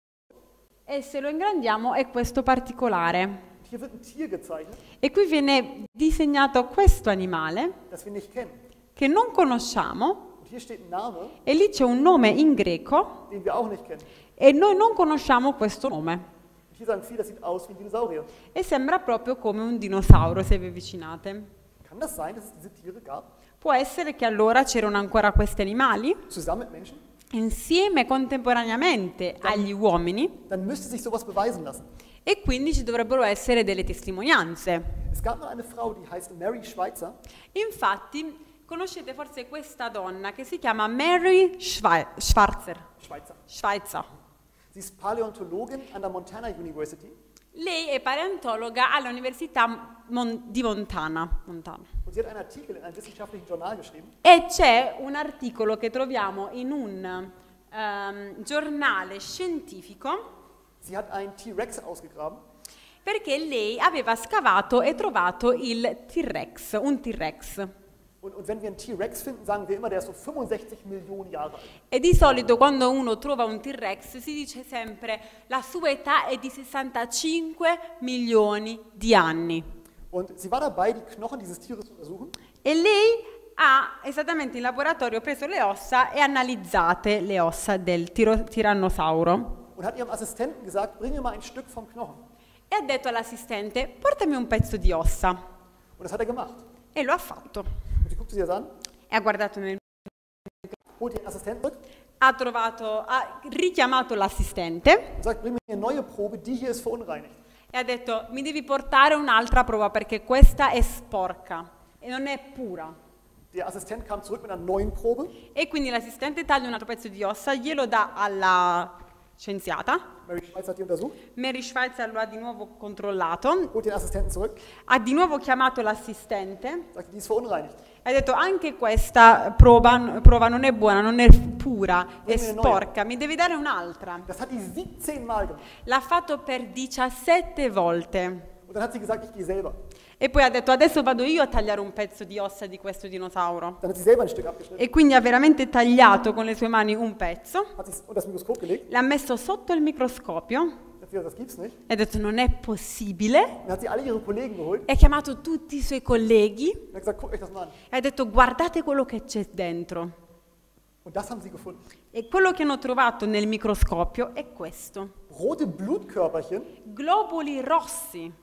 e se lo ingrandiamo è questo particolare. hier wird ein Tier gezeichnet, E qui viene disegnato questo animale das wir nicht kennen. che non conosciamo Und hier steht ein Name, e lì c'è un nome in greco den wir auch nicht kennen. e noi non conosciamo questo nome. Und hier sagen viele, das sieht aus wie ein Dinosaurier. E sembra proprio come un dinosauro se vi avvicinate. Kann das sein, dass es diese Tiere gab? Può essere che allora c'erano ancora questi animali Zusammen mit Menschen? insieme contemporaneamente agli uomini Dann müsste sich sowas beweisen lassen. e quindi ci dovrebbero essere delle testimonianze. Es gab mal eine Frau, die heißt Mary Schweitzer. Infatti conoscete forse questa donna che si chiama Mary Schwei- Schwarzer. Schweitzer. Schweitzer. Sie ist Paläontologin an der Montana University Lei è paleontologa all'Università Mon- di Montana. Montana. und sie hat einen Artikel in einem wissenschaftlichen Journal geschrieben. E c'è un articolo che troviamo in un ehm, giornale scientifico Sie hat einen T-Rex ausgegraben perché lei aveva scavato e trovato il T-Rex, un T-Rex. und, und wenn wir einen T-Rex finden, sagen wir immer, der ist so fünfundsechzig Millionen Jahre alt. E di solito quando uno trova un T-Rex si dice sempre la sua età è di sessantacinque milioni di anni. Und sie war dabei, die Knochen dieses Tieres zu untersuchen. E lei ha esattamente in laboratorio preso le ossa e analizzate le ossa del tiro- tirannosauro. Und hat ihrem Assistenten gesagt, bring mir mal ein Stück vom Knochen. E ha detto all'assistente, portami un pezzo di ossa. Und das hat er gemacht. E lo ha fatto. Und sie guckte sie das an, E ha guardato nel... holt den Assistenten zurück Ha trovato, ha richiamato l'assistente und sagt, bring mir eine neue Probe, die hier ist verunreinigt. e ha detto mi devi portare un'altra prova perché questa è sporca e non è pura. Der Assistent kam zurück mit einer neuen Probe. E quindi l'assistente taglia un altro pezzo di ossa, glielo dà alla scienziata. Mary Schweitzer hat die untersucht, Mary Schweitzer lo ha di nuovo controllato, holt den Assistenten zurück, ha di nuovo chiamato l'assistente sagt, die ist verunreinigt. e ha detto anche questa prova, prova non è buona, non è pura, è sporca, mi devi dare un'altra. Das hat die siebzehn Mal gemacht. L'ha fatto per diciassette volte. Und dann hat sie gesagt, ich gehe selber. E poi ha detto adesso vado io a tagliare un pezzo di ossa di questo dinosauro. Dann hat sie selber ein Stück abgeschnitten, E quindi ha veramente tagliato con le sue mani un pezzo, hat es unter das Mikroskop gelegt, l'ha messo sotto il microscopio hat gesagt, das gibt's nicht. e ha detto non è possibile. Dann hat sie alle ihre Kollegen geholt E ha chiamato tutti i suoi colleghi und hat gesagt, guckt euch das mal an. e ha detto guardate quello che c'è dentro. Und das haben sie gefunden. E quello che hanno trovato nel microscopio è questo. Rote Blutkörperchen, Globuli rossi,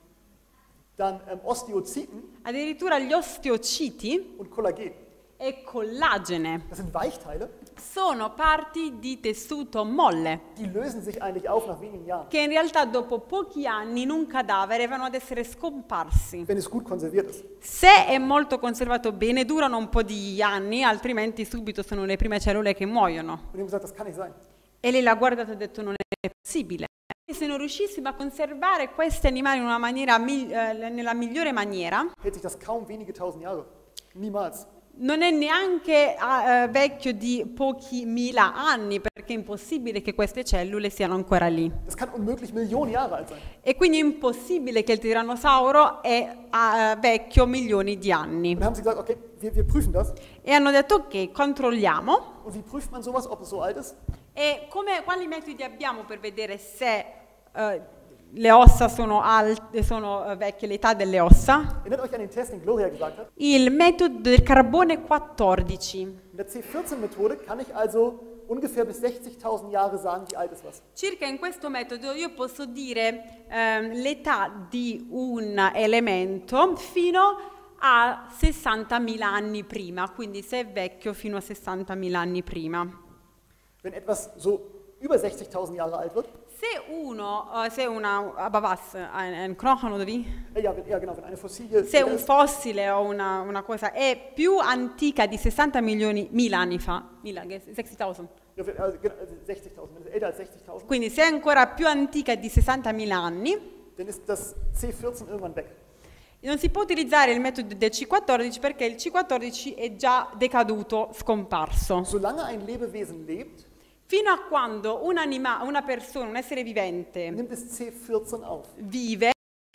dann ähm, Osteozyten addirittura gli osteociti und Kollagen. e collagene. Das sind Weichteile, Sono parti di tessuto molle die lösen sich eigentlich auf nach wenigen Jahren, che in realtà dopo pochi anni in un cadavere vanno ad essere scomparsi. wenn es gut konserviert ist. Se è molto conservato bene durano un po' di anni, altrimenti subito sono le prime cellule che muoiono. Und die haben gesagt, das kann nicht sein. E lei l'ha guardato e ha detto non è possibile. Se non riuscissimo a conservare questi animali in una maniera, migli- eh, nella migliore maniera, Hält sich das kaum wenige tausend Jahre. Niemals. non è neanche eh, vecchio di pochi mila anni, perché è impossibile che queste cellule siano ancora lì. Das kann unmöglich Millionen Jahre alt sein. E quindi è impossibile che il tirannosauro è eh, vecchio milioni di anni. Und dann haben sie gesagt, okay, wir, wir prüfen das. E hanno detto ok, controlliamo. Und wie prüft man sowas, ob es so alt ist? E come, quali metodi abbiamo per vedere se eh, le ossa sono, alte, sono eh, vecchie, l'età delle ossa? Erinnert euch an den Test, den Gloria gesagt hat. Il metodo del carbone quattordici. In der C vierzehn Methode kann ich also ungefähr bis sechzigtausend Jahre sagen, wie alt ist was. Circa in questo metodo io posso dire ehm, l'età di un elemento fino a sessantamila anni prima, quindi se è vecchio fino a sessantamila anni prima. Wenn etwas so über sechzigtausend Jahre alt wird, Se uno, eh, se una, aber was, ein, ein Knochen oder wie? äh, ja, wenn, ja genau, wenn eine Fossilie Se älter un ist, fossile o una, una cosa è più antica di sessanta milioni, mila anni fa, mila, sessantamila, ja, wenn, also, genau, also sechzigtausend, wenn es älter als sechzigtausend, quindi se è ancora più antica di sessantamila anni, dann ist das C vierzehn irgendwann weg. non si può utilizzare il metodo del C quattordici perché il C quattordici è già decaduto, scomparso. Solange ein Lebewesen lebt, Fino a quando un anima, una persona, un essere vivente nimmt es C vierzehn auf. vive,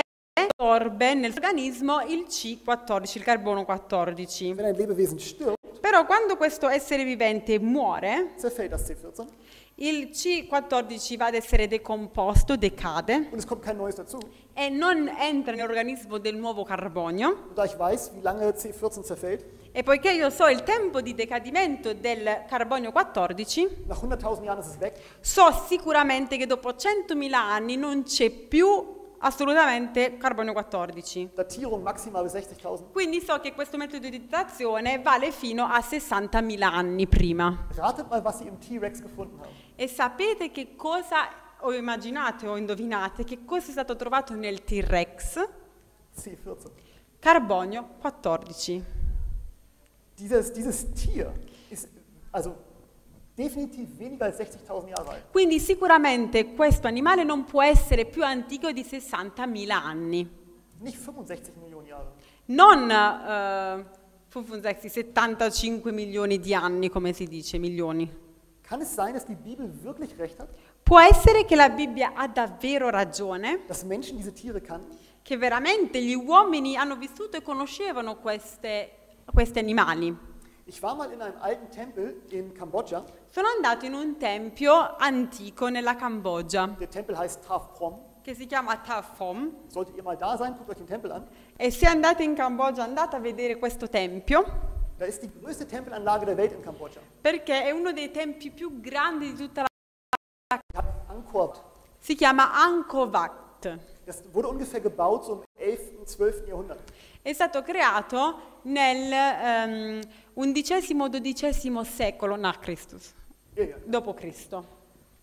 assorbe nel suo organismo il C quattordici, il carbono quattordici. Wenn ein Lebewesen stirbt, Però quando questo essere vivente muore, zerfällt das C vierzehn il C quattordici va ad essere decomposto, decade und es kommt kein neues dazu. e non entra nell'organismo del nuovo carbonio. Und da ich weiß, wie lange C vierzehn zerfällt, E poiché io so il tempo di decadimento del carbonio quattordici, nach hunderttausend Jahren ist es weg. so sicuramente che dopo centomila anni non c'è più assolutamente carbonio quattordici. Datierung maximal bis sechzigtausend. Quindi so che questo metodo di datazione vale fino a sessantamila anni prima. Ratet mal, was sie im T-Rex gefunden haben. E sapete che cosa, o immaginate o indovinate, che cosa è stato trovato nel T-Rex? C vierzehn. Carbonio quattordici. Dieses, dieses Tier ist also definitiv weniger als sechzigtausend Jahre alt. Quindi sicuramente questo animale non può essere più antico di sessantamila anni. Nicht fünfundsechzig Millionen Jahre. Non eh, sessantasei, settantacinque milioni di anni, come si dice, milioni. Kann es sein, dass die Bibel wirklich recht hat, Può essere che la Bibbia ha davvero ragione, dass Menschen diese Tiere kannten? che veramente gli uomini hanno vissuto e conoscevano queste, questi animali. Ich war mal in einem alten Tempel in Kambodscha. Sono andato in un tempio antico nella Cambogia, Der Tempel heißt Tav Prom. che si chiama Ta Phom, Solltet ihr mal da sein, guckt euch den Tempel an. e se andate in Cambogia andate a vedere questo tempio, Da ist die größte Tempelanlage der Welt in Kambodscha. perché è uno dei tempi più grandi di tutta la... Die hat Angkor Wat. si chiama Angkor Wat. Das wurde ungefähr gebaut so im elften, zwölften Jahrhundert. È stato creato nel ehm, undicesimo dodicesimo secolo nach Christus, Ja, ja. dopo Cristo.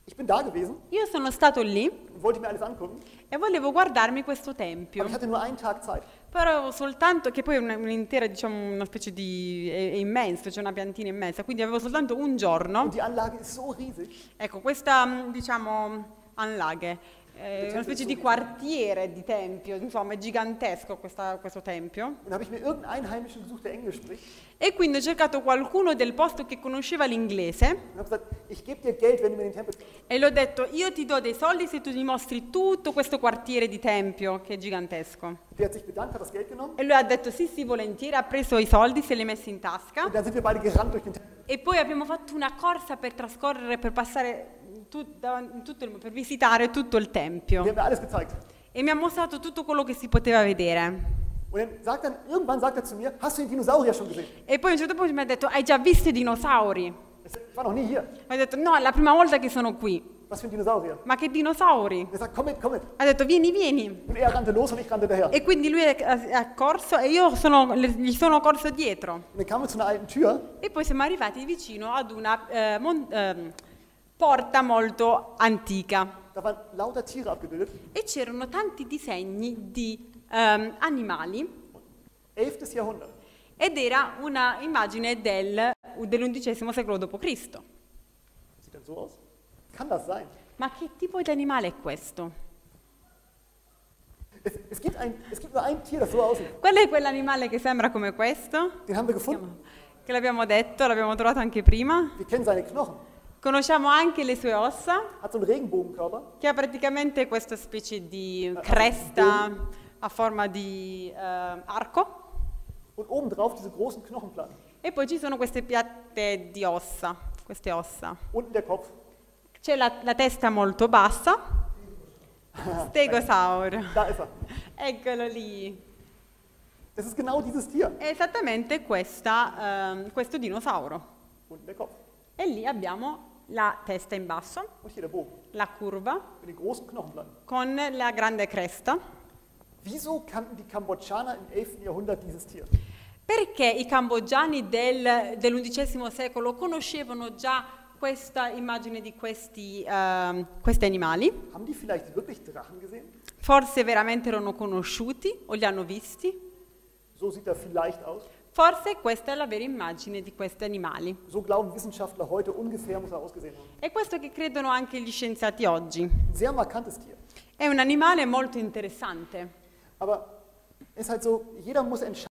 Ich bin da gewesen Io sono stato lì und wollte mir alles angucken, e volevo guardarmi questo tempio, aber ich hatte nur einen Tag Zeit. però avevo soltanto, che poi è una- un'intera, diciamo, una specie di, è, è immenso, c'è una piantina immensa, quindi avevo soltanto un giorno. Und die Anlage ist so riesig. Ecco, questa, mh, diciamo, Anlage, è una specie di quartiere di tempio, insomma, è gigantesco questa- questo tempio. Und dann habe ich mir irgendeinen Einheimischen gesucht, der Englisch spricht, E quindi ho cercato qualcuno del posto che conosceva l'inglese und habe gesagt, ich gebe dir Geld, wenn du mir den Tempel zeigst. e le ho detto, io ti do dei soldi se tu mi mostri tutto questo quartiere di tempio, che è gigantesco. Der hat sich bedankt, hat das Geld genommen E lui ha detto sì, sì, volentieri, ha preso i soldi, se li ha messi in tasca. und dann sind wir beide gerannt durch den Tempel. E poi abbiamo fatto una corsa per trascorrere, per passare, tut- davan- tutto il- per visitare tutto il Die tempio. haben mir alles gezeigt. E mi ha mostrato tutto quello che si poteva vedere. Und dann sagt dann, irgendwann sagt er zu mir, hast du den Dinosaurier schon gesehen? E poi a un certo punto mi ha detto, hai già visto i dinosauri? Ich sag, ich war noch nie hier. Ho detto, no, è la prima volta che sono qui. Was für ein Dinosaurier? Ma che dinosauri? Er sagt, komm mit, komm mit. Ha detto, vieni, vieni. Und er rannte los und ich rannte daher. E quindi lui è, è corso e io sono- le- gli sono corso dietro. Und dann kamen wir zu einer alten Tür E poi siamo arrivati vicino ad una eh, mon- ehm, porta molto antica. da waren lauter Tiere abgebildet. E c'erano tanti disegni di ehm, animali elftes Jahrhundert. ed era una immagine del, dell'undicesimo secolo dopo Cristo. Sieht dann so aus? Kann das sein? Ma che tipo di animale è questo? Es, es, gibt ein, es gibt nur ein Tier, das so aussieht. Qual è quell'animale che sembra come questo? Den haben wir gefunden. Che l'abbiamo detto, l'abbiamo trovato anche prima. Wir kennen seine Knochen. Conosciamo anche le sue ossa, Hat so einen Regenbogenkörper. che ha praticamente questa specie di cresta a forma di eh, arco. Und obendrauf diese großen Knochenplatten. E poi ci sono queste piatte di ossa, queste ossa. Unten der Kopf. C'è la, la testa molto bassa. Stegosauro. Da ist er. Eccolo lì. Das ist genau dieses Tier. È esattamente questa, ehm, questo dinosauro. Unten der Kopf. E lì abbiamo la testa in basso, Und hier der Bogen. la curva, Mit den großen Knochenplatten. con la grande cresta. Wieso kannten die Kambodschaner im elften Jahrhundert dieses Tier? Perché i cambogiani del, dell'undicesimo secolo conoscevano già questa immagine di questi, ehm, questi animali? Haben die vielleicht wirklich Drachen gesehen? Forse veramente erano conosciuti o li hanno visti? So sieht er vielleicht aus. Forse questa è la vera immagine di questi animali. So glauben Wissenschaftler heute ungefähr, muss er ausgesehen haben. È questo che credono anche gli scienziati oggi. Ein sehr markantes Tier. È un animale molto interessante, Aber es ist halt so, jeder muss entscheiden,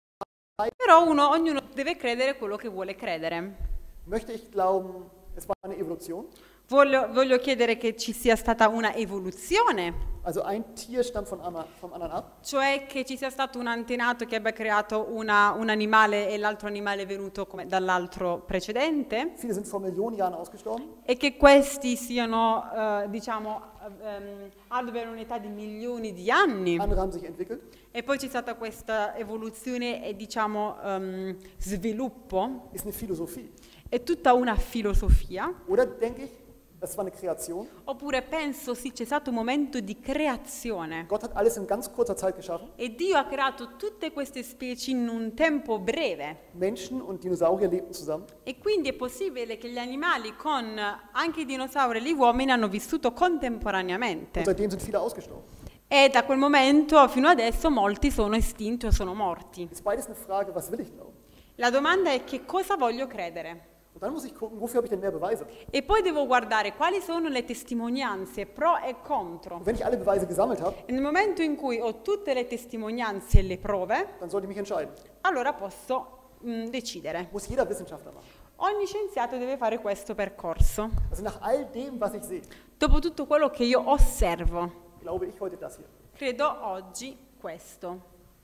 però uno, ognuno deve credere quello che vuole credere. möchte ich glauben, es war eine Evolution? Voglio, voglio chiedere che ci sia stata una evoluzione, Also ein Tier stammt von einer, vom anderen ab? cioè che ci sia stato un antenato che abbia creato una- un animale e l'altro animale è venuto come dall'altro precedente, Viele sind vor Millionen Jahren ausgestorben. e che questi siano, eh, diciamo, ehm, abbiano un'età di milioni di anni. Andere haben sich entwickelt. E poi c'è stata questa evoluzione e, diciamo, ehm, sviluppo, Ist eine Philosophie. è tutta una filosofia. Oder denke ich, das war eine Kreation. Oppure penso sì, c'è stato un momento di creazione Gott hat alles in ganz kurzer Zeit geschaffen. e Dio ha creato tutte queste specie in un tempo breve. Menschen und Dinosaurier lebten zusammen. E quindi è possibile che gli animali con anche i dinosauri e gli uomini hanno vissuto contemporaneamente. Und seitdem sind viele ausgestorben. E da quel momento fino adesso molti sono estinti o sono morti. Ist beides eine Frage, was will ich glauben? La domanda è che cosa voglio credere? Und dann muss ich gucken, wofür habe ich denn mehr Beweise? E poi devo guardare quali sono le testimonianze pro e contro. Und wenn ich alle Beweise gesammelt habe, E nel momento in cui ho tutte le testimonianze e le prove, dann sollte ich mich entscheiden. allora posso mh, decidere. Muss jeder Wissenschaftler machen. Ogni scienziato deve fare questo percorso. Also nach all dem, was ich sehe, Dopo tutto quello che io osservo, glaube ich heute das hier. credo oggi questo.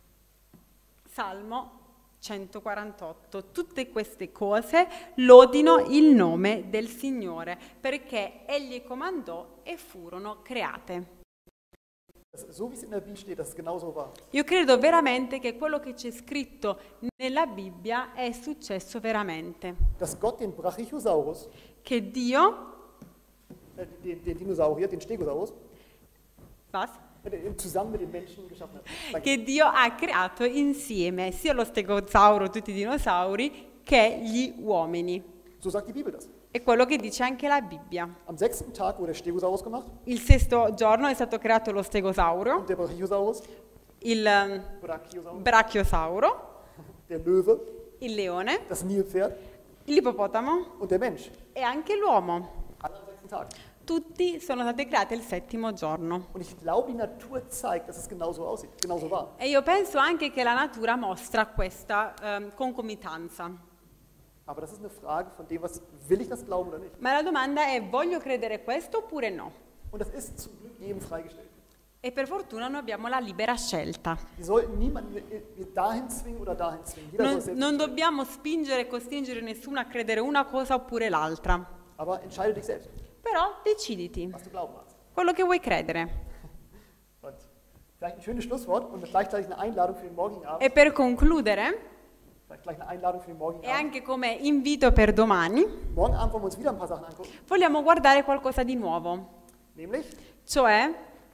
Salmo centoquarantotto. Tutte queste cose lodino il nome del Signore, perché Egli comandò e furono create. Das, so wie es in der Bibel steht, dass es genauso war. Io credo veramente che quello che c'è scritto nella Bibbia è successo veramente. Dass Gott den Brachiosaurus, Che Dio, äh, den, den Dinosaurier, den Stegosaurus, was? äh, zusammen mit den Menschen geschaffen hat. Danke. Che Dio ha creato insieme sia lo stegosauro, tutti i dinosauri, che gli uomini. So sagt die Bibel das. È quello che dice anche la Bibbia. Am sechsten Tag wurde der Stegosaurus gemacht Il sesto giorno è stato creato lo stegosauro, und der Brachiosaurus, il eh, Brachiosaurus, brachiosauro, der Löwe, il leone, das Nilpferd l'ippopotamo und der Mensch. e anche l'uomo. Alle am sechsten Tag. Tutti sono stati creati il settimo giorno. Und ich glaube, die Natur zeigt, dass es genauso aussieht, genauso war. E io penso anche che la natura mostra questa ehm, concomitanza. Aber das ist eine Frage von dem, was will ich das glauben oder nicht. Ma la domanda è: voglio credere questo oppure no? Und das ist zum Glück jedem freigestellt. E per fortuna noi abbiamo la libera scelta. Wir sollten niemanden dahin zwingen oder dahin zwingen. Jeder soll Non, es selbst non entscheiden. dobbiamo spingere e costringere nessuno a credere una cosa oppure l'altra. Aber entscheide dich selbst, Però deciditi was du glauben magst. quello che vuoi credere. Und vielleicht ein schönes Schlusswort und gleichzeitig eine Einladung für den morgigen Abend. E per concludere, Vielleicht gleich eine Einladung für den morgigen e Abend. anche come invito per domani, Morgen Abend wollen wir uns wieder ein paar Sachen angucken. vogliamo guardare qualcosa di nuovo. Nämlich, Cioè,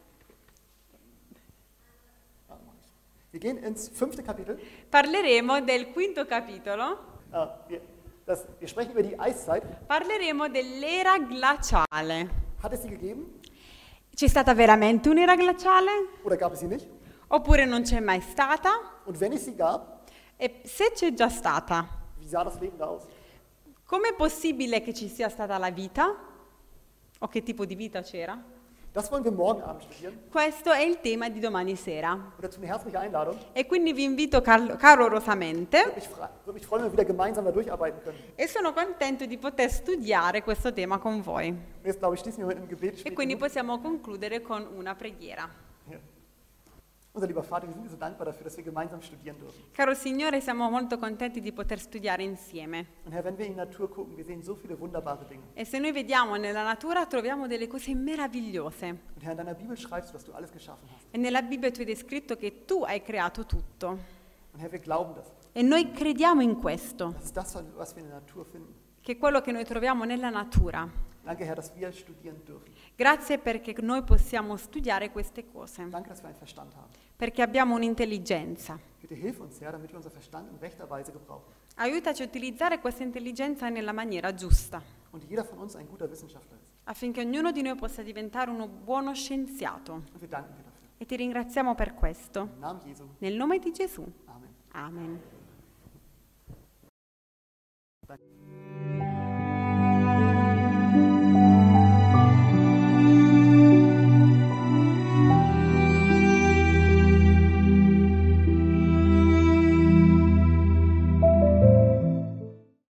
ah, mach ich. wir gehen ins fünfte Kapitel. parleremo del quinto capitolo, Ah, wir, das, wir sprechen über die Eiszeit. parleremo dell'era glaciale. Hat es sie gegeben C'è stata veramente un'era glaciale? oder gab es sie nicht? Oppure non c'è mai stata? Und wenn es sie gab, E se c'è già stata, wie sah das Leben da aus? com'è possibile che ci sia stata la vita? O che tipo di vita c'era? Das wollen wir morgen Abend studieren. Questo è il tema di domani sera. Und dazu eine herzliche Einladung. E quindi vi invito cal- calorosamente Würde mich, fre- würde mich freuen, wenn wir wieder gemeinsam da durcharbeiten können. e sono contento di poter studiare questo tema con voi. Und jetzt, glaube ich, schließen wir mit einem Gebet. E Später. quindi possiamo concludere con una preghiera. Ja. Unser lieber Vater, wir sind dir so dankbar dafür, dass wir gemeinsam studieren dürfen. Caro Signore, siamo molto contenti di poter studiare insieme. Und Herr, wenn wir in die Natur gucken, wir sehen so viele wunderbare Dinge. E se noi vediamo nella natura troviamo delle cose meravigliose. Und Herr, in deiner Bibel schreibst du, dass du alles geschaffen hast. E nella Bibbia tu hai descritto che tu hai creato tutto. Und Herr, wir glauben das. E noi crediamo in questo, Das ist das, was wir in der Natur finden. che è quello che noi troviamo nella natura. Danke, Herr, dass wir studieren dürfen. Grazie perché noi possiamo studiare queste cose, Danke, dass wir einen Verstand haben. perché abbiamo un'intelligenza. Bitte hilf uns, Herr, damit wir unser Verstand in rechter Weise gebrauchen. Aiutaci a utilizzare questa intelligenza nella maniera giusta, Und jeder von uns ein guter Wissenschaftler ist. affinché ognuno di noi possa diventare uno buono scienziato. Und wir danken dir dafür. E ti ringraziamo per questo. Im Namen Jesu. Nel nome di Gesù. Amen. Amen. Danke.